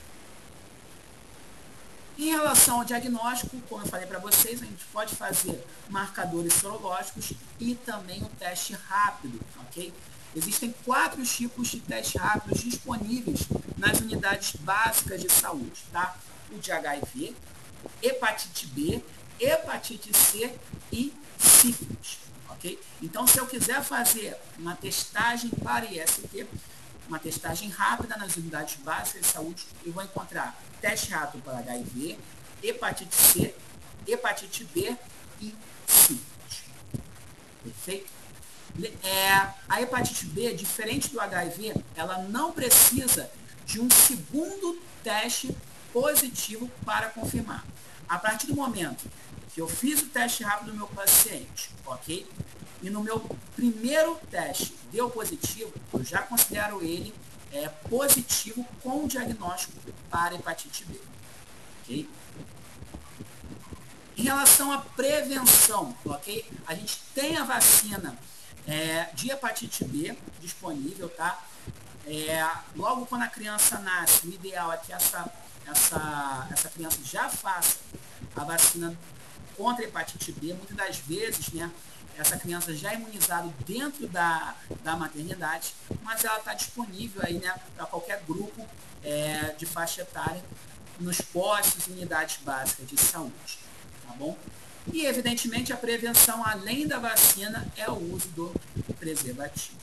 Speaker 2: Em relação ao diagnóstico, como eu falei para vocês, a gente pode fazer marcadores sorológicos e também o teste rápido, ok? Existem 4 tipos de testes rápidos disponíveis nas unidades básicas de saúde, tá? O de HIV, hepatite B, hepatite C e sífilis, ok? Então, se eu quiser fazer uma testagem para IST, uma testagem rápida nas unidades básicas de saúde, eu vou encontrar teste rápido para HIV, hepatite C, hepatite B e sífilis. Perfeito? A hepatite B, diferente do HIV, ela não precisa de um segundo teste positivo para confirmar. A partir do momento que eu fiz o teste rápido do meu paciente, ok? E no meu primeiro teste deu positivo, eu já considero ele positivo com diagnóstico para hepatite B. Ok? Em relação à prevenção, ok? A gente tem a vacina de hepatite B disponível, tá? Logo quando a criança nasce, o ideal é que essa criança já faça a vacina contra a hepatite B. Muitas das vezes, né, essa criança já é imunizada dentro da maternidade, mas ela está disponível aí, né, para qualquer grupo de faixa etária nos postos e unidades básicas de saúde, tá bom? E, evidentemente, a prevenção, além da vacina, é o uso do preservativo.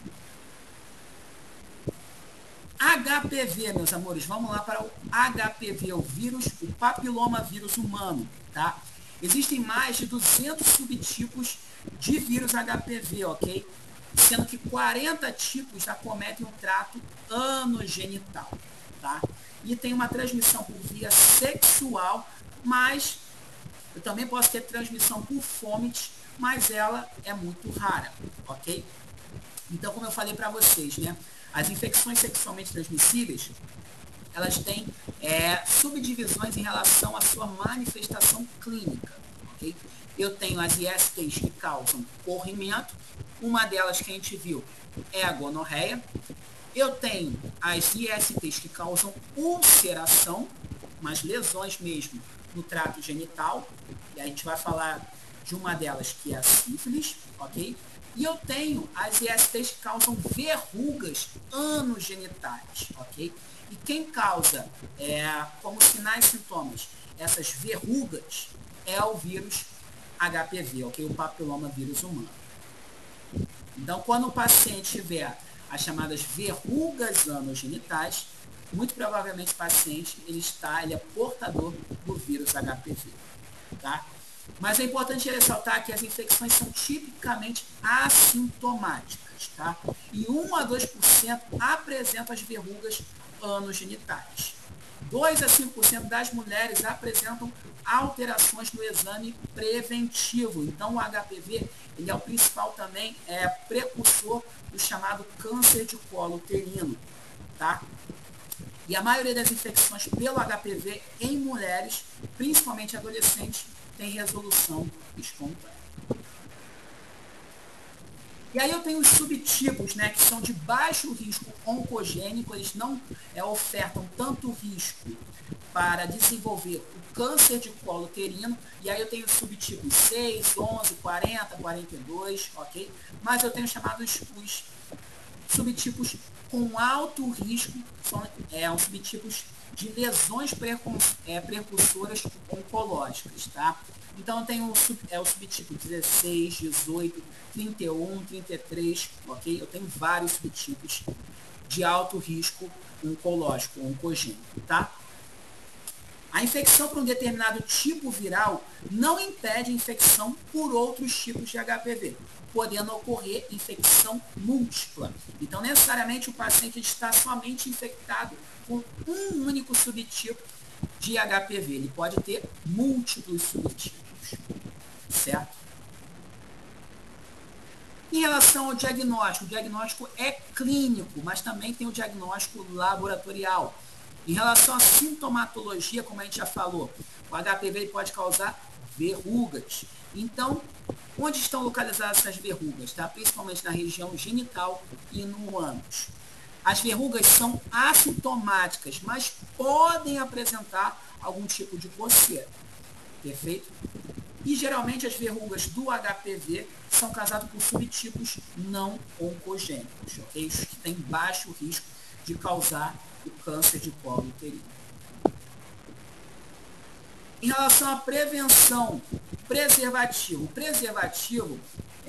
Speaker 2: HPV, meus amores, vamos lá para o HPV, o vírus, o papilomavírus humano, tá? Existem mais de 200 subtipos de vírus HPV, ok? Sendo que 40 tipos acometem o trato anogenital, tá? E tem uma transmissão por via sexual, mas eu também posso ter transmissão por fomites, mas ela é muito rara, ok? Então, como eu falei para vocês, né? As infecções sexualmente transmissíveis, elas têm subdivisões em relação à sua manifestação clínica, ok? Eu tenho as ISTs que causam corrimento, uma delas que a gente viu é a gonorreia. Eu tenho as ISTs que causam ulceração, mas lesões mesmo no trato genital, e a gente vai falar de uma delas que é a sífilis, ok? E eu tenho as ISTs que causam verrugas anogenitais, ok? E quem causa, como sinais e sintomas, essas verrugas é o vírus HPV, ok? O papilomavírus humano. Então, quando o paciente tiver as chamadas verrugas anogenitais, muito provavelmente o paciente ele é portador do vírus HPV, tá? Mas é importante ressaltar que as infecções são tipicamente assintomáticas, tá? E 1 a 2% apresentam as verrugas anogenitais. 2 a 5% das mulheres apresentam alterações no exame preventivo. Então, o HPV, ele é o principal também precursor do chamado câncer de colo uterino, tá? E a maioria das infecções pelo HPV em mulheres, principalmente adolescentes, tem resolução espontânea. E aí eu tenho os subtipos, né, que são de baixo risco oncogênico, eles não ofertam tanto risco para desenvolver o câncer de colo uterino, e aí eu tenho os subtipos 6, 11, 40, 42, ok? Mas eu tenho chamados os subtipos com alto risco, são os subtipos de lesões precursoras oncológicas, tá? Então eu tenho o subtipo 16, 18, 31, 33, ok? Eu tenho vários subtipos de alto risco oncológico, oncogênico, tá? A infecção por um determinado tipo viral não impede infecção por outros tipos de HPV, podendo ocorrer infecção múltipla. Então, necessariamente, o paciente está somente infectado com um único subtipo de HPV. Ele pode ter múltiplos subtipos, certo? Em relação ao diagnóstico, o diagnóstico é clínico, mas também tem o diagnóstico laboratorial. Em relação à sintomatologia, como a gente já falou, o HPV pode causar verrugas. Então, onde estão localizadas essas verrugas? Tá? Principalmente na região genital e no ânus. As verrugas são assintomáticas, mas podem apresentar algum tipo de coceira. Perfeito? E geralmente as verrugas do HPV são causadas por subtipos não oncogênicos, ok? Os que têm baixo risco de causar o câncer de colo uterino. Em relação à prevenção, preservativo. Preservativo,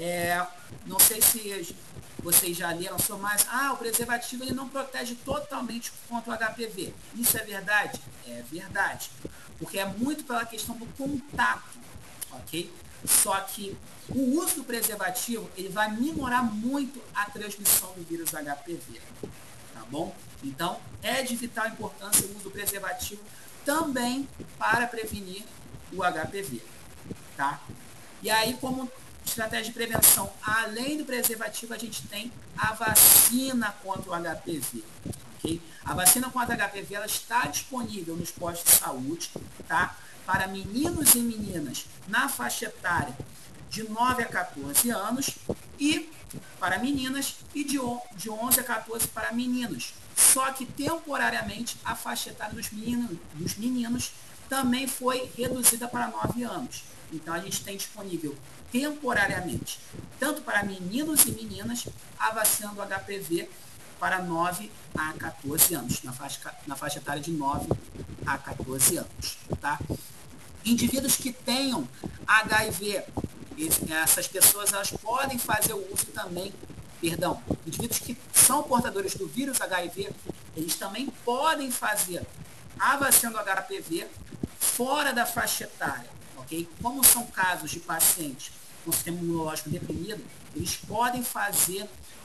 Speaker 2: não sei se vocês já leram sobre, mas o preservativo ele não protege totalmente contra o HPV. Isso é verdade? É verdade. Porque é muito pela questão do contato, ok? Só que o uso do preservativo ele vai minorar muito a transmissão do vírus HPV. Tá bom? Então, é de vital importância o uso do preservativo também para prevenir o HPV, tá? E aí, como estratégia de prevenção, além do preservativo, a gente tem a vacina contra o HPV, ok? A vacina contra o HPV, ela está disponível nos postos de saúde, tá? Para meninos e meninas na faixa etária de 9 a 14 anos e para meninas e de 11 a 14 para meninos. Só que temporariamente a faixa etária dos meninos também foi reduzida para 9 anos. Então a gente tem disponível temporariamente, tanto para meninos e meninas, a vacina do HPV para 9 a 14 anos, na faixa etária de 9 a 14 anos. Tá? Indivíduos que tenham HIV, essas pessoas elas podem fazer o uso também, indivíduos que são portadores do vírus HIV, eles também podem fazer a vacina do HPV fora da faixa etária, ok? Como são casos de pacientes com sistema imunológico deprimido, eles podem fazer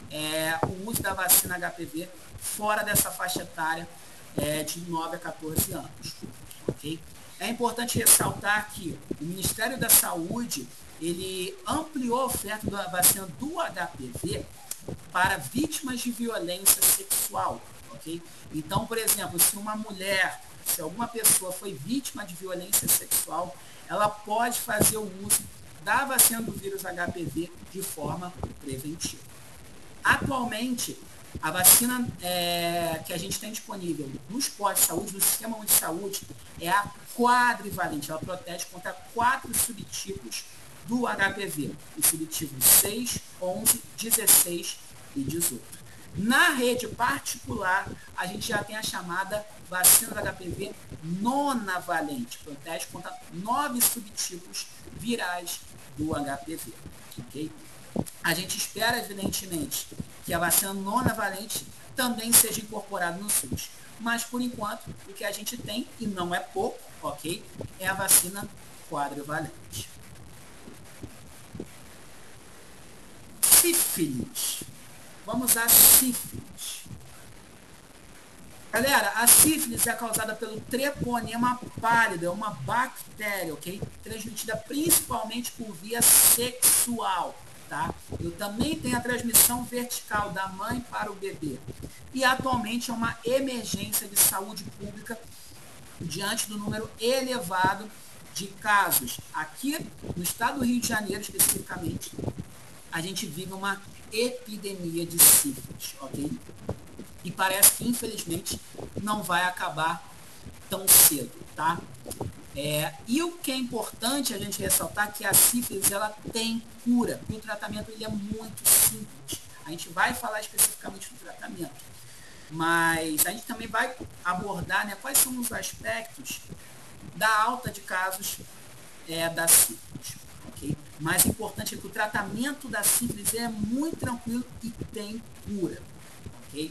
Speaker 2: o uso da vacina HPV fora dessa faixa etária de 9 a 14 anos, ok? É importante ressaltar que o Ministério da Saúde ele ampliou a oferta da vacina do HPV para vítimas de violência sexual, ok? Então, por exemplo, se alguma pessoa foi vítima de violência sexual, ela pode fazer o uso da vacina do vírus HPV de forma preventiva. Atualmente, a vacina que a gente tem disponível nos postos de saúde, no sistema de saúde, é a quadrivalente. Ela protege contra 4 subtipos do HPV, os subtipos 6, 11, 16 e 18. Na rede particular, a gente já tem a chamada vacina do HPV nonavalente, protege contra 9 subtipos virais do HPV. Okay? A gente espera, evidentemente, que a vacina nonavalente também seja incorporada no SUS. Mas, por enquanto, o que a gente tem, e não é pouco, ok, é a vacina quadrivalente. Sífilis. Vamos à sífilis. Galera, a sífilis é causada pelo treponema pálido, é uma bactéria, ok? Transmitida principalmente por via sexual, tá? Eu também tenho a transmissão vertical da mãe para o bebê. E atualmente é uma emergência de saúde pública diante do número elevado de casos. Aqui no estado do Rio de Janeiro, especificamente, a gente vive uma epidemia de sífilis, ok? E parece que, infelizmente, não vai acabar tão cedo, tá? E o que é importante a gente ressaltar é que a sífilis, ela tem cura. E o tratamento, ele é muito simples. A gente vai falar especificamente do tratamento. Mas a gente também vai abordar, né, quais são os aspectos da alta de casos da sífilis. Okay? O mais importante é que o tratamento da sífilis é muito tranquilo e tem cura. Okay?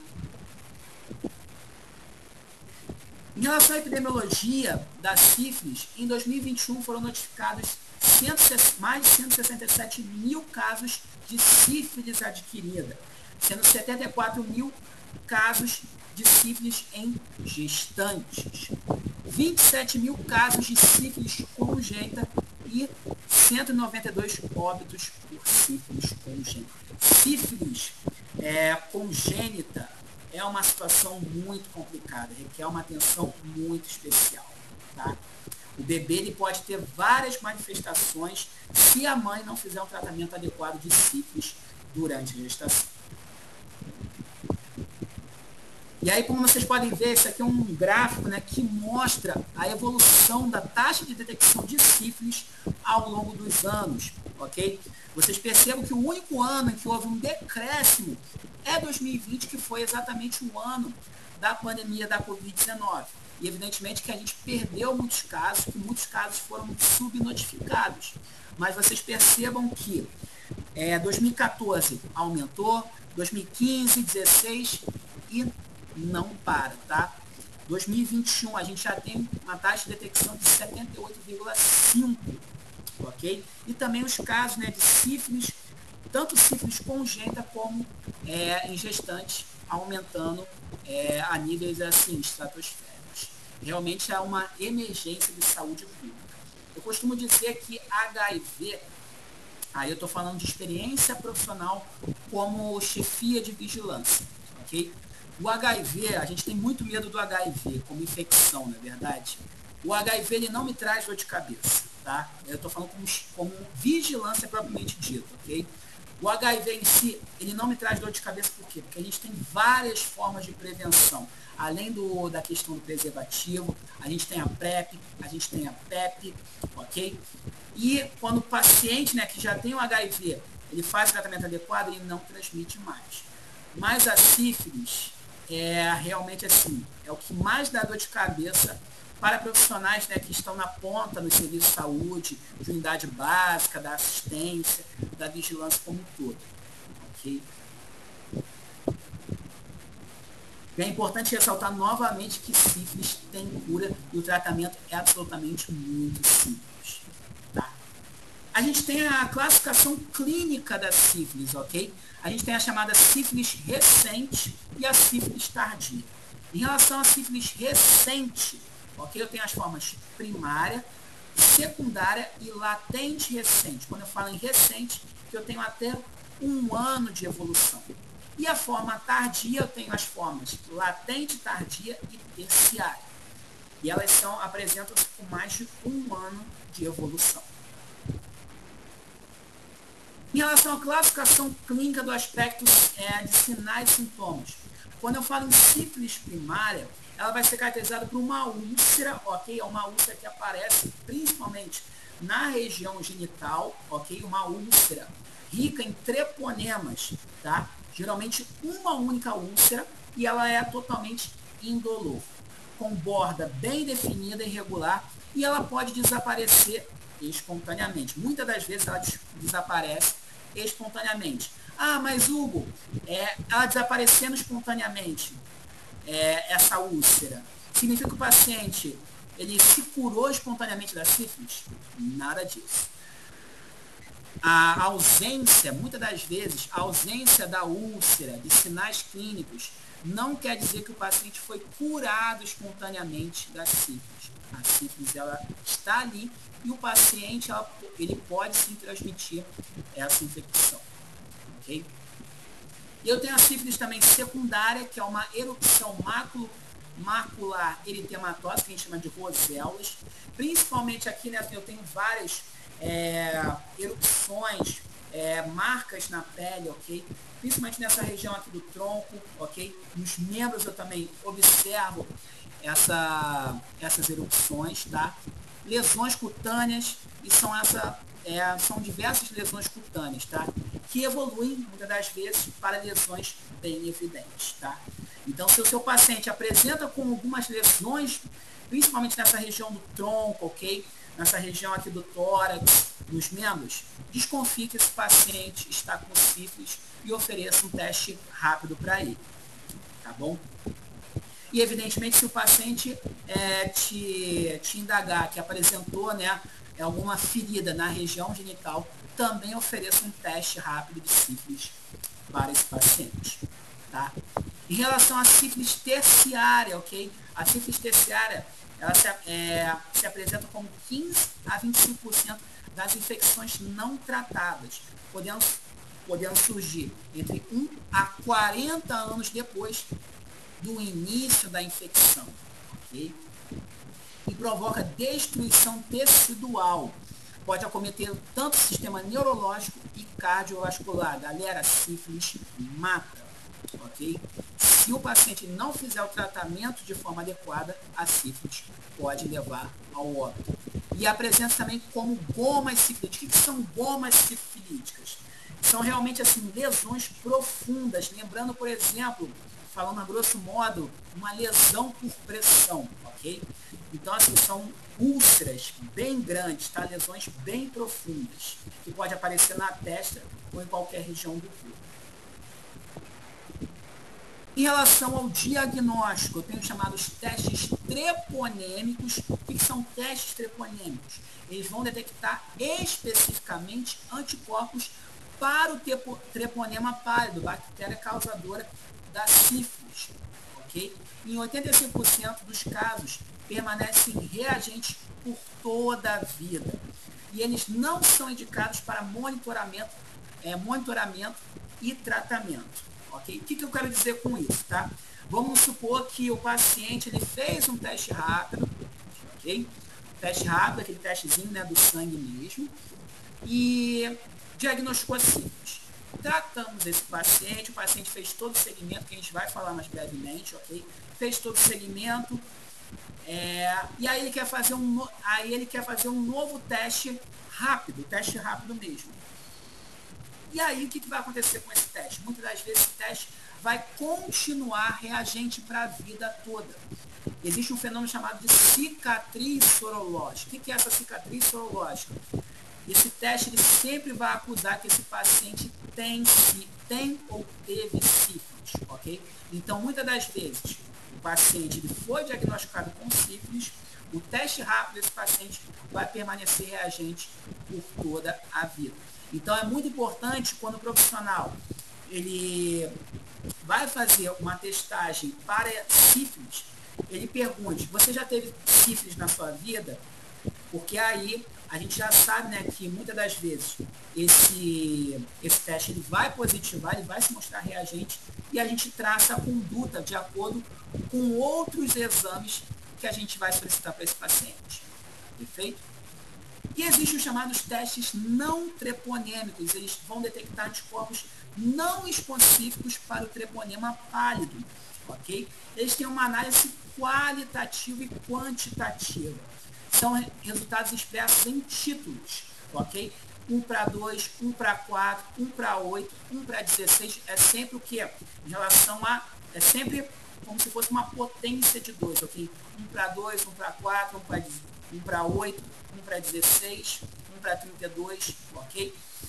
Speaker 2: Em relação à epidemiologia da sífilis, em 2021 foram notificados mais de 167 mil casos de sífilis adquirida, sendo 74 mil casos de sífilis em gestantes, 27 mil casos de sífilis congênita e 192 óbitos por sífilis congênita. Sífilis congênita é uma situação muito complicada, requer uma atenção muito especial. Tá? O bebê ele pode ter várias manifestações se a mãe não fizer um tratamento adequado de sífilis durante a gestação. E aí, como vocês podem ver, esse aqui é um gráfico, né, que mostra a evolução da taxa de detecção de sífilis ao longo dos anos, ok? Vocês percebam que o único ano em que houve um decréscimo é 2020, que foi exatamente o ano da pandemia da Covid-19. E evidentemente que a gente perdeu muitos casos, que muitos casos foram subnotificados. Mas vocês percebam que 2014 aumentou, 2015, 16 e não para, tá? 2021 a gente já tem uma taxa de detecção de 78,5, ok? E também os casos, né, de sífilis, tanto sífilis congênita como em gestantes, aumentando a níveis assim estratosféricos. Realmente é uma emergência de saúde pública. Eu costumo dizer que HIV, aí eu estou falando de experiência profissional como chefia de vigilância, ok? O HIV, a gente tem muito medo do HIV como infecção, na verdade. O HIV ele não me traz dor de cabeça, tá? Eu estou falando como vigilância propriamente dita, ok? O HIV em si, ele não me traz dor de cabeça por quê? Porque a gente tem várias formas de prevenção. Além da questão do preservativo, a gente tem a PrEP, a gente tem a PEP, ok? E quando o paciente, né, que já tem o HIV, ele faz o tratamento adequado, ele não transmite mais. Mas a sífilis realmente assim, é o que mais dá dor de cabeça para profissionais, né, que estão na ponta no serviço de saúde, de unidade básica, da assistência, da vigilância como um todo. Okay? E é importante ressaltar novamente que sífilis tem cura e o tratamento é absolutamente muito simples. Tá? A gente tem a classificação clínica da sífilis, ok? A gente tem a chamada sífilis recente e a sífilis tardia. Em relação à sífilis recente, ok? Eu tenho as formas primária, secundária e latente recente. Quando eu falo em recente, eu tenho até 1 ano de evolução. E a forma tardia, eu tenho as formas latente, tardia e terciária. E elas apresentam-se com mais de 1 ano de evolução. Em relação à classificação clínica do aspecto de sinais e sintomas, quando eu falo em sífilis primária, ela vai ser caracterizada por uma úlcera, ok? É uma úlcera que aparece principalmente na região genital, ok? Uma úlcera rica em treponemas, tá? Geralmente uma única úlcera e ela é totalmente indolor, com borda bem definida e regular e ela pode desaparecer espontaneamente. Muitas das vezes ela desaparece espontaneamente. Ah, mas Hugo, ela desaparecendo espontaneamente, essa úlcera, significa que o paciente ele se curou espontaneamente da sífilis? Nada disso. A ausência, muitas das vezes, a ausência da úlcera, de sinais clínicos, não quer dizer que o paciente foi curado espontaneamente da sífilis. A sífilis, ela está ali e o paciente, ele pode sim transmitir essa infecção, ok? E eu tenho a sífilis também secundária, que é uma erupção macular eritematosa, que a gente chama de roséolas. Principalmente aqui, né, eu tenho várias erupções, marcas na pele, ok? Principalmente nessa região aqui do tronco, ok? Nos membros eu também observo essas erupções, tá? Lesões cutâneas, e são diversas lesões cutâneas, tá? Que evoluem, muitas das vezes, para lesões bem evidentes, tá? Então, se o seu paciente apresenta com algumas lesões, principalmente nessa região do tronco, ok? Nessa região aqui do tórax, nos membros, desconfie que esse paciente está com sífilis e ofereça um teste rápido para ele, tá bom? E, evidentemente, se o paciente te indagar que apresentou, né, alguma ferida na região genital, também ofereça um teste rápido de sífilis para esse paciente, tá? Em relação à sífilis terciária, ok? A sífilis terciária, ela se apresenta como 15 a 25% das infecções não tratadas, podendo surgir entre 1 a 40 anos depois do início da infecção, ok? E provoca destruição tecidual. Pode acometer tanto o sistema neurológico e cardiovascular. Galera, sífilis mata, ok? Se o paciente não fizer o tratamento de forma adequada, a sífilis pode levar ao óbito. E apresenta também como gomas sifilíticas. O que são gomas sifilíticas? São realmente assim, lesões profundas. Lembrando, por exemplo, falando a grosso modo, uma lesão por pressão, ok? Então, assim, são úlceras bem grandes, tá? Lesões bem profundas, que pode aparecer na testa ou em qualquer região do corpo. Em relação ao diagnóstico, eu tenho chamados testes treponêmicos. O que são testes treponêmicos? Eles vão detectar especificamente anticorpos para o treponema pálido, bactéria causadora da sífilis, ok? Em 85% dos casos, permanecem reagentes por toda a vida. E eles não são indicados para monitoramento e tratamento, ok? O que eu quero dizer com isso, tá? Vamos supor que o paciente ele fez um teste rápido, ok? Teste rápido, aquele testezinho, né, do sangue mesmo, e diagnosticou a sífilis. Tratamos esse paciente, o paciente fez todo o segmento, que a gente vai falar mais brevemente, ok? Fez todo o segmento, e aí ele quer fazer um novo teste rápido mesmo. E aí o que vai acontecer com esse teste? Muitas das vezes esse teste vai continuar reagente para a vida toda. Existe um fenômeno chamado de cicatriz sorológica. O que é essa cicatriz sorológica? Esse teste ele sempre vai acusar que esse paciente tem ou teve sífilis, ok? Então, muitas das vezes, o paciente ele foi diagnosticado com sífilis, o teste rápido desse paciente vai permanecer reagente por toda a vida. Então, é muito importante quando o profissional ele vai fazer uma testagem para sífilis, ele pergunte, você já teve sífilis na sua vida? Porque aí a gente já sabe, né, que muitas das vezes esse teste ele vai positivar, ele vai se mostrar reagente e a gente traça a conduta de acordo com outros exames que a gente vai solicitar para esse paciente. Perfeito? E existem os chamados testes não treponêmicos. Eles vão detectar anticorpos não específicos para o treponema pálido. Ok? Eles têm uma análise qualitativa e quantitativa. São resultados expressos em títulos, ok? 1 para 2, 1 para 4, 1 para 8, 1 para 16, é sempre o que? Em relação a, é sempre como se fosse uma potência de 2, ok? 1 para 2, 1 para 4, 1 para 8, 1 para 16, 1 para 32, ok?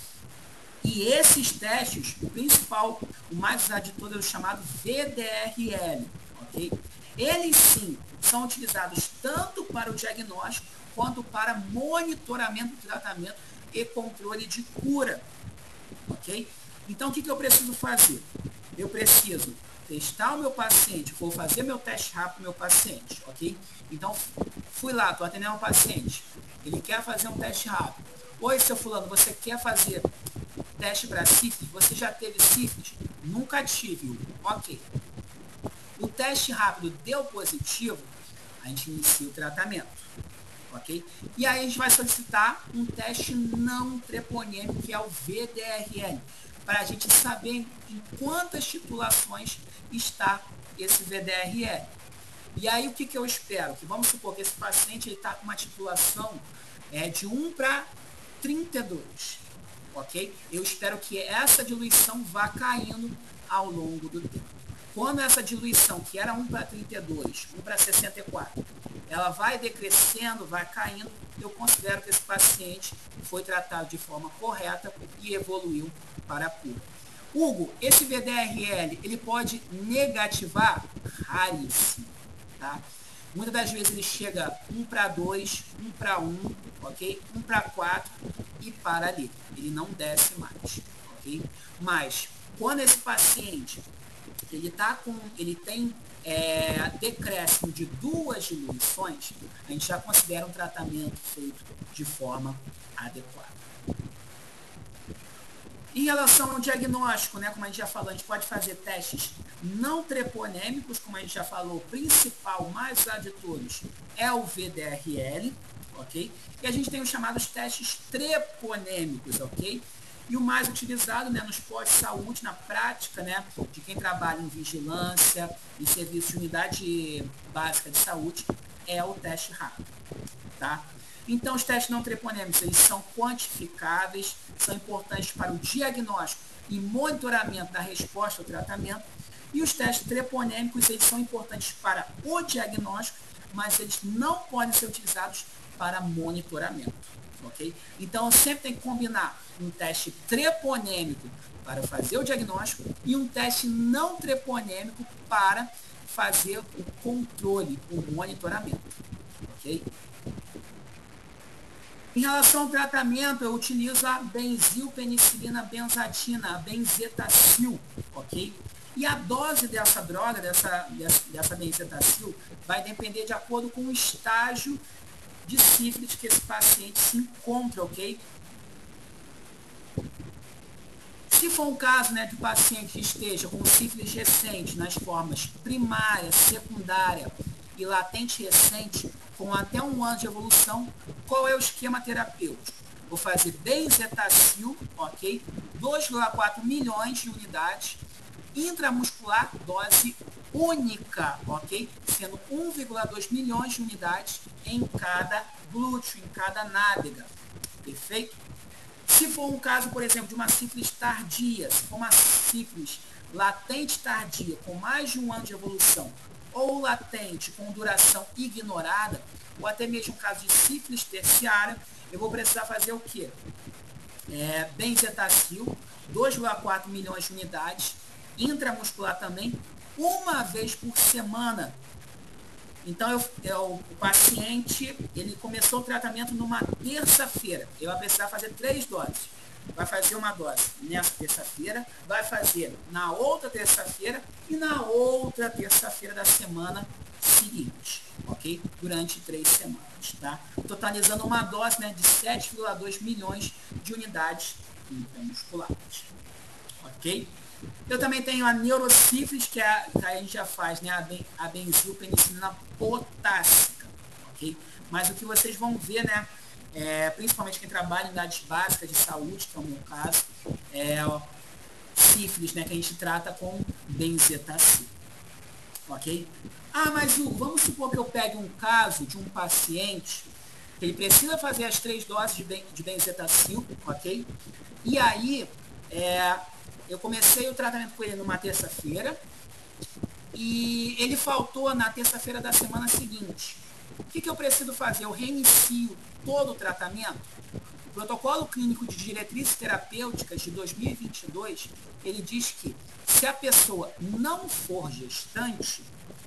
Speaker 2: E esses testes, o principal, o mais usado de todos é o chamado VDRL, ok? Eles sim são utilizados tanto para o diagnóstico quanto para monitoramento, tratamento e controle de cura, ok? Então o que eu preciso fazer? Eu preciso testar o meu paciente, vou fazer meu teste rápido no meu paciente, ok? Então, fui lá, estou atendendo um paciente, ele quer fazer um teste rápido. Oi, seu fulano, você quer fazer teste para sífilis? Você já teve sífilis? Nunca tive. Ok. O teste rápido deu positivo, a gente inicia o tratamento, ok? E aí a gente vai solicitar um teste não treponêmico, que é o VDRL, para a gente saber em quantas titulações está esse VDRL. E aí o que eu espero? Que vamos supor que esse paciente está com uma titulação de 1 para 32, ok? Eu espero que essa diluição vá caindo ao longo do tempo. Quando essa diluição, que era 1 para 32, 1 para 64, ela vai decrescendo, vai caindo, eu considero que esse paciente foi tratado de forma correta e evoluiu para a cura. Hugo, esse VDRL, ele pode negativar? Raríssimo, tá? Muitas das vezes ele chega 1 para 2, 1 para 1, ok? 1 para 4 e para ali. Ele não desce mais, ok? Mas, quando esse paciente ele tem decréscimo de 2 diluições, a gente já considera um tratamento feito de forma adequada. Em relação ao diagnóstico, né, como a gente já falou, a gente pode fazer testes não treponêmicos, como a gente já falou, o principal, mais usado de todos, é o VDRL, ok? E a gente tem os chamados testes treponêmicos, ok? E o mais utilizado, né, nos pós-saúde, na prática, né, de quem trabalha em vigilância, em serviço de unidade básica de saúde, é o teste rápido, tá? Então, os testes não treponêmicos, eles são quantificáveis, são importantes para o diagnóstico e monitoramento da resposta ao tratamento. E os testes treponêmicos, eles são importantes para o diagnóstico, mas eles não podem ser utilizados para monitoramento, ok? Então, eu sempre tenho que combinar um teste treponêmico para fazer o diagnóstico e um teste não treponêmico para fazer o controle, o monitoramento, ok? Em relação ao tratamento, eu utilizo a benzilpenicilina benzatina, a benzetacil, ok? E a dose dessa droga, dessa benzetacil, vai depender de acordo com o estágio de sífilis que esse paciente se encontra, ok? Se for um caso, né, de um paciente que esteja com sífilis recente nas formas primária, secundária e latente recente, com até 1 ano de evolução, qual é o esquema terapêutico? Vou fazer benzetacil, ok? 2,4 milhões de unidades, intramuscular, dose única, ok? Sendo 1,2 milhões de unidades em cada glúteo, em cada nádega, perfeito? Se for um caso, por exemplo, de uma sífilis tardia, se for uma sífilis latente tardia, com mais de 1 ano de evolução, ou latente com duração ignorada, ou até mesmo um caso de sífilis terciária, eu vou precisar fazer o quê? Benzetacil, 2,4 milhões de unidades, intramuscular também, 1 vez por semana. Então, o paciente, ele começou o tratamento numa terça-feira. Ele vai precisar fazer 3 doses. Vai fazer uma dose nessa terça-feira, vai fazer na outra terça-feira e na outra terça-feira da semana seguinte, ok? Durante 3 semanas, tá? Totalizando uma dose, né, de 7,2 milhões de unidades intramusculares, ok? Eu também tenho a neurosífilis, que a gente já faz, né, a benzilpenicilina potássica, ok? Mas o que vocês vão ver, né, principalmente quem trabalha em unidades básicas de saúde, que é o meu caso, sífilis, né, que a gente trata com benzetacil, ok? Ah, mas Hugo, vamos supor que eu pegue um caso de um paciente que ele precisa fazer as 3 doses de benzetacil, ok? E aí, eu comecei o tratamento com ele numa terça-feira e ele faltou na terça-feira da semana seguinte. O que eu preciso fazer? Eu reinicio todo o tratamento? O protocolo clínico de diretrizes terapêuticas de 2022, ele diz que se a pessoa não for gestante,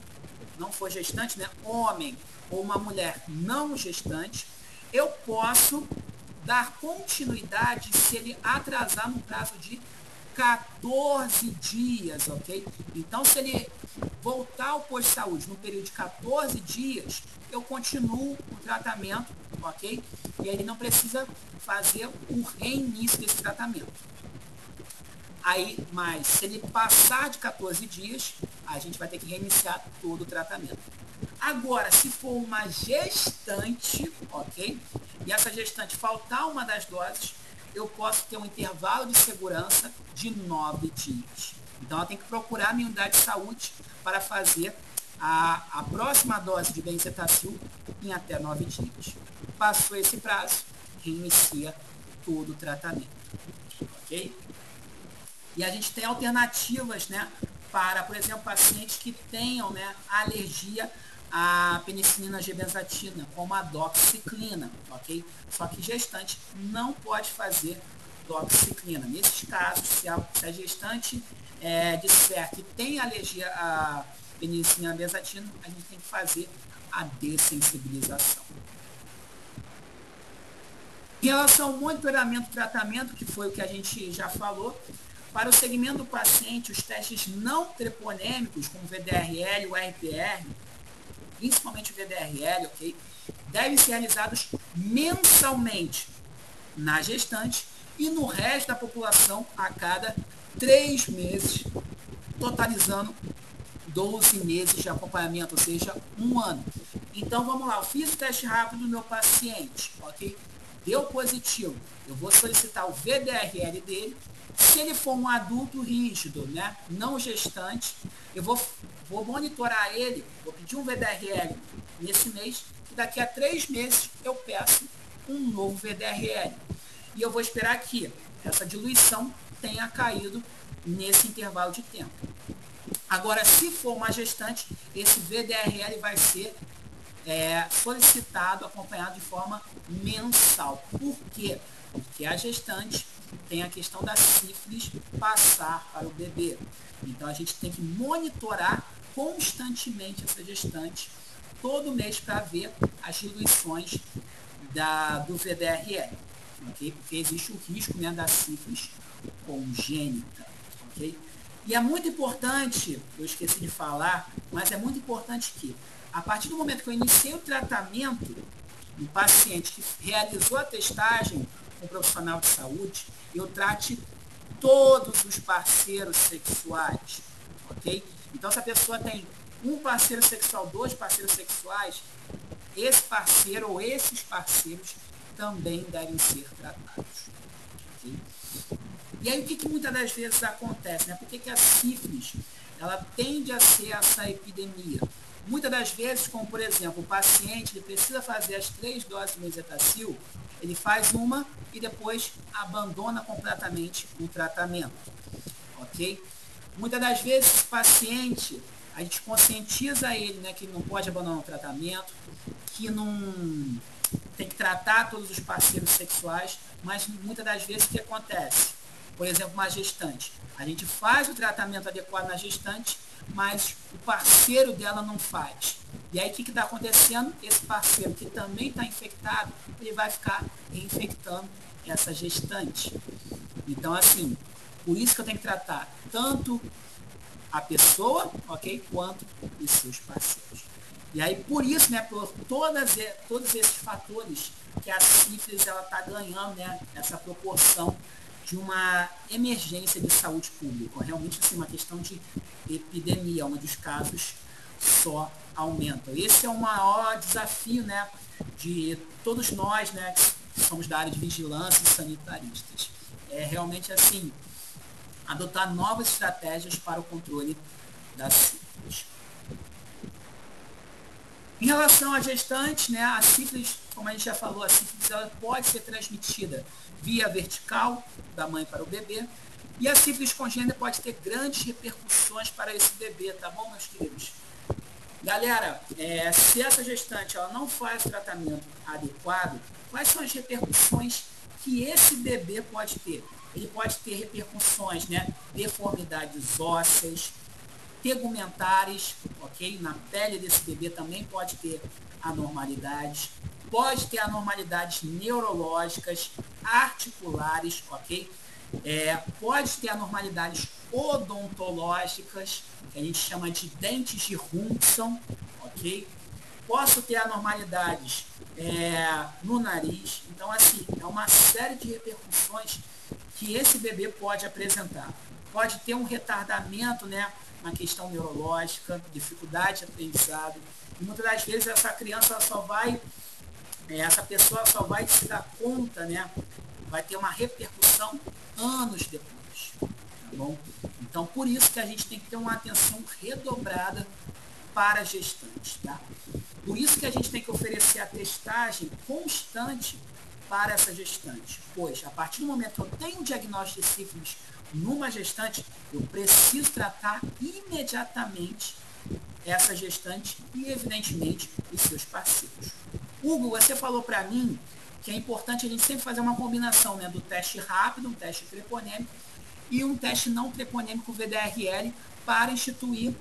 Speaker 2: né, homem ou uma mulher não gestante, eu posso dar continuidade se ele atrasar no prazo de 14 dias, ok? Então, se ele voltar ao posto de saúde no período de 14 dias, eu continuo o tratamento, ok? E aí não precisa fazer o reinício desse tratamento. Aí, mas se ele passar de 14 dias, a gente vai ter que reiniciar todo o tratamento. Agora, se for uma gestante, ok? E essa gestante faltar uma das doses, eu posso ter um intervalo de segurança de 9 dias. Então, ela tem que procurar a minha unidade de saúde para fazer a próxima dose de benzetacil em até 9 dias. Passou esse prazo, reinicia todo o tratamento, ok? E a gente tem alternativas, né, para, por exemplo, pacientes que tenham, né, alergia à penicilina G-benzatina, como a doxiciclina, ok? Só que gestante não pode fazer doxiciclina. Nesses casos, se a gestante disser que tem alergia à penicilina G-benzatina, a gente tem que fazer a dessensibilização. Em relação ao monitoramento do tratamento, que foi o que a gente já falou, para o segmento do paciente, os testes não treponêmicos, como o VDRL e o RPR, principalmente o VDRL, ok, devem ser realizados mensalmente na gestante e no resto da população a cada 3 meses, totalizando 12 meses de acompanhamento, ou seja, 1 ano. Então, vamos lá, eu fiz o teste rápido do meu paciente, ok? Deu positivo, eu vou solicitar o VDRL dele. Se ele for um adulto rígido, né, não gestante, eu vou monitorar ele, vou pedir um VDRL nesse mês, e daqui a 3 meses eu peço um novo VDRL. E eu vou esperar que essa diluição tenha caído nesse intervalo de tempo. Agora, se for uma gestante, esse VDRL vai ser solicitado, acompanhado de forma mensal. Por quê? Porque a gestante tem a questão da sífilis passar para o bebê. Então, a gente tem que monitorar constantemente essa gestante todo mês para ver as diluições do VDRL, ok? Porque existe o risco, né, da sífilis congênita, ok? E é muito importante, eu esqueci de falar, mas é muito importante que, a partir do momento que eu iniciei o tratamento, um paciente que realizou a testagem com um profissional de saúde, eu trate todos os parceiros sexuais, ok? Então, se a pessoa tem um parceiro sexual, 2 parceiros sexuais, esse parceiro ou esses parceiros também devem ser tratados, ok? E aí, o que muitas das vezes acontece, né? Por que a sífilis, ela tende a ser essa epidemia? Muitas das vezes, como por exemplo, o paciente ele precisa fazer as 3 doses de benzetacil, ele faz uma e depois abandona completamente o tratamento, ok? Muitas das vezes, o paciente, a gente conscientiza ele, né, que não pode abandonar o tratamento, que não tem que tratar todos os parceiros sexuais, mas muitas das vezes o que acontece? Por exemplo, uma gestante. A gente faz o tratamento adequado na gestante, mas o parceiro dela não faz. E aí o que está acontecendo? Esse parceiro que também está infectado, ele vai ficar infectando essa gestante. Então, assim, por isso que eu tenho que tratar tanto a pessoa, ok, quanto os seus parceiros. E aí, por isso, né, por todos esses fatores, que a sífilis está ganhando, né, essa proporção de uma emergência de saúde pública. Realmente, assim, uma questão de epidemia, onde os casos só aumentam. Esse é o maior desafio, né, de todos nós, né, que somos da área de vigilância e sanitaristas. É realmente, assim, adotar novas estratégias para o controle da sífilis. Em relação à gestante, né, a sífilis, como a gente já falou, a sífilis ela pode ser transmitida via vertical, da mãe para o bebê, e a sífilis congênita pode ter grandes repercussões para esse bebê, tá bom, meus queridos? Galera, se essa gestante ela não faz o tratamento adequado, quais são as repercussões que esse bebê pode ter? Ele pode ter repercussões, né, deformidades ósseas, tegumentares, ok? Na pele desse bebê também pode ter anormalidades, pode ter anormalidades neurológicas, articulares, ok? Pode ter anormalidades odontológicas, que a gente chama de dentes de Huntsman, ok? Posso ter anormalidades no nariz. Então, assim, é uma série de repercussões que esse bebê pode apresentar. Pode ter um retardamento, né, na questão neurológica, dificuldade de aprendizado. E muitas das vezes essa criança essa pessoa só vai se dar conta, né, vai ter uma repercussão anos depois. Tá bom? Então, por isso que a gente tem que ter uma atenção redobrada para gestantes, tá? Por isso que a gente tem que oferecer a testagem constante para essa gestante, pois a partir do momento que eu tenho um diagnóstico de sífilis numa gestante, eu preciso tratar imediatamente essa gestante e, evidentemente, os seus parceiros. Hugo, você falou para mim que é importante a gente sempre fazer uma combinação, né, do teste rápido, um teste treponêmico, e um teste não treponêmico VDRL para instituir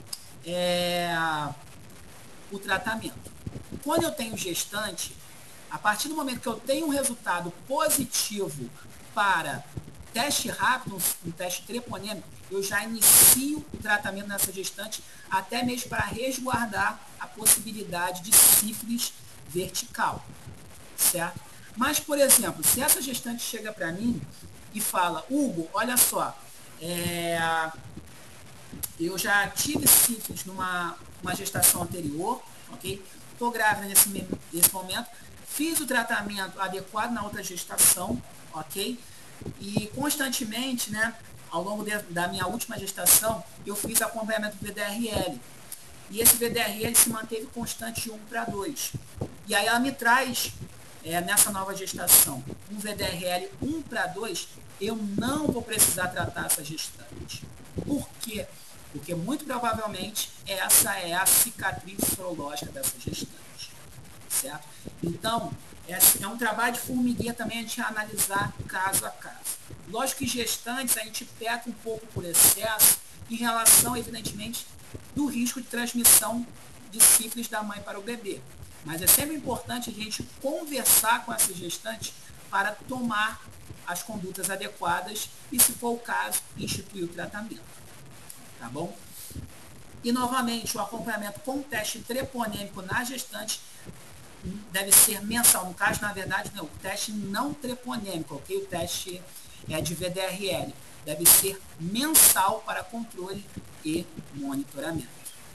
Speaker 2: o tratamento. Quando eu tenho gestante, a partir do momento que eu tenho um resultado positivo para teste rápido, um teste treponêmico, eu já inicio o tratamento nessa gestante, até mesmo para resguardar a possibilidade de sífilis vertical, certo? Mas, por exemplo, se essa gestante chega para mim e fala, Hugo, olha só, eu já tive sífilis numa gestação anterior, ok? Estou grávida nesse momento, fiz o tratamento adequado na outra gestação, ok? E constantemente, né, ao longo da minha última gestação, eu fiz acompanhamento do VDRL. E esse VDRL se manteve constante de 1 para 2. E aí ela me traz, nessa nova gestação, um VDRL 1 para 2, eu não vou precisar tratar essa gestante. Por quê? Porque muito provavelmente essa é a cicatriz sorológica dessa gestante, certo? Então, é um trabalho de formiguinha também a gente analisar caso a caso. Lógico que gestantes a gente peca um pouco por excesso em relação, evidentemente, do risco de transmissão de sífilis da mãe para o bebê. Mas é sempre importante a gente conversar com essa gestante para tomar as condutas adequadas e, se for o caso, instituir o tratamento. Tá bom? E, novamente, o acompanhamento com teste treponêmico na gestante deve ser mensal. No caso, na verdade, não, o teste não treponêmico, ok? O teste de VDRL deve ser mensal para controle e monitoramento.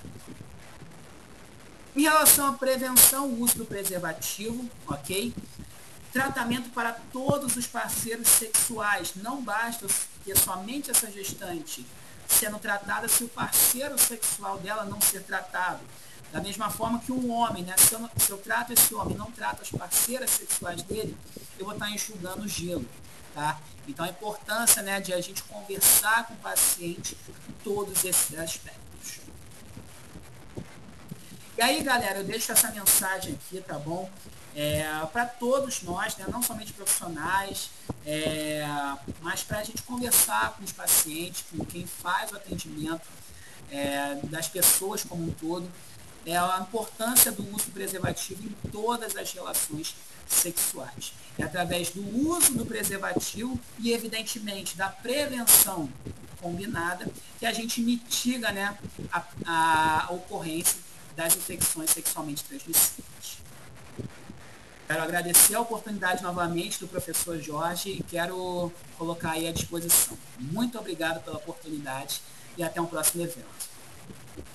Speaker 2: Em relação à prevenção, o uso do preservativo, ok? Tratamento para todos os parceiros sexuais. Não basta ter somente essa gestante sendo tratada se o parceiro sexual dela não ser tratado. Da mesma forma que um homem, né? Se eu trato esse homem e não trato as parceiras sexuais dele, eu vou estar enxugando gelo. Tá? Então a importância, né, de a gente conversar com o paciente todos esses aspectos. E aí, galera, eu deixo essa mensagem aqui, tá bom? Para todos nós, né, não somente profissionais, mas para a gente conversar com os pacientes, com quem faz o atendimento, das pessoas como um todo, a importância do uso do preservativo em todas as relações sexuais. É através do uso do preservativo e, evidentemente, da prevenção combinada que a gente mitiga, né, a ocorrência das infecções sexualmente transmissíveis. Quero agradecer a oportunidade novamente do professor Jorge e quero colocar aí à disposição. Muito obrigado pela oportunidade e até um próximo evento.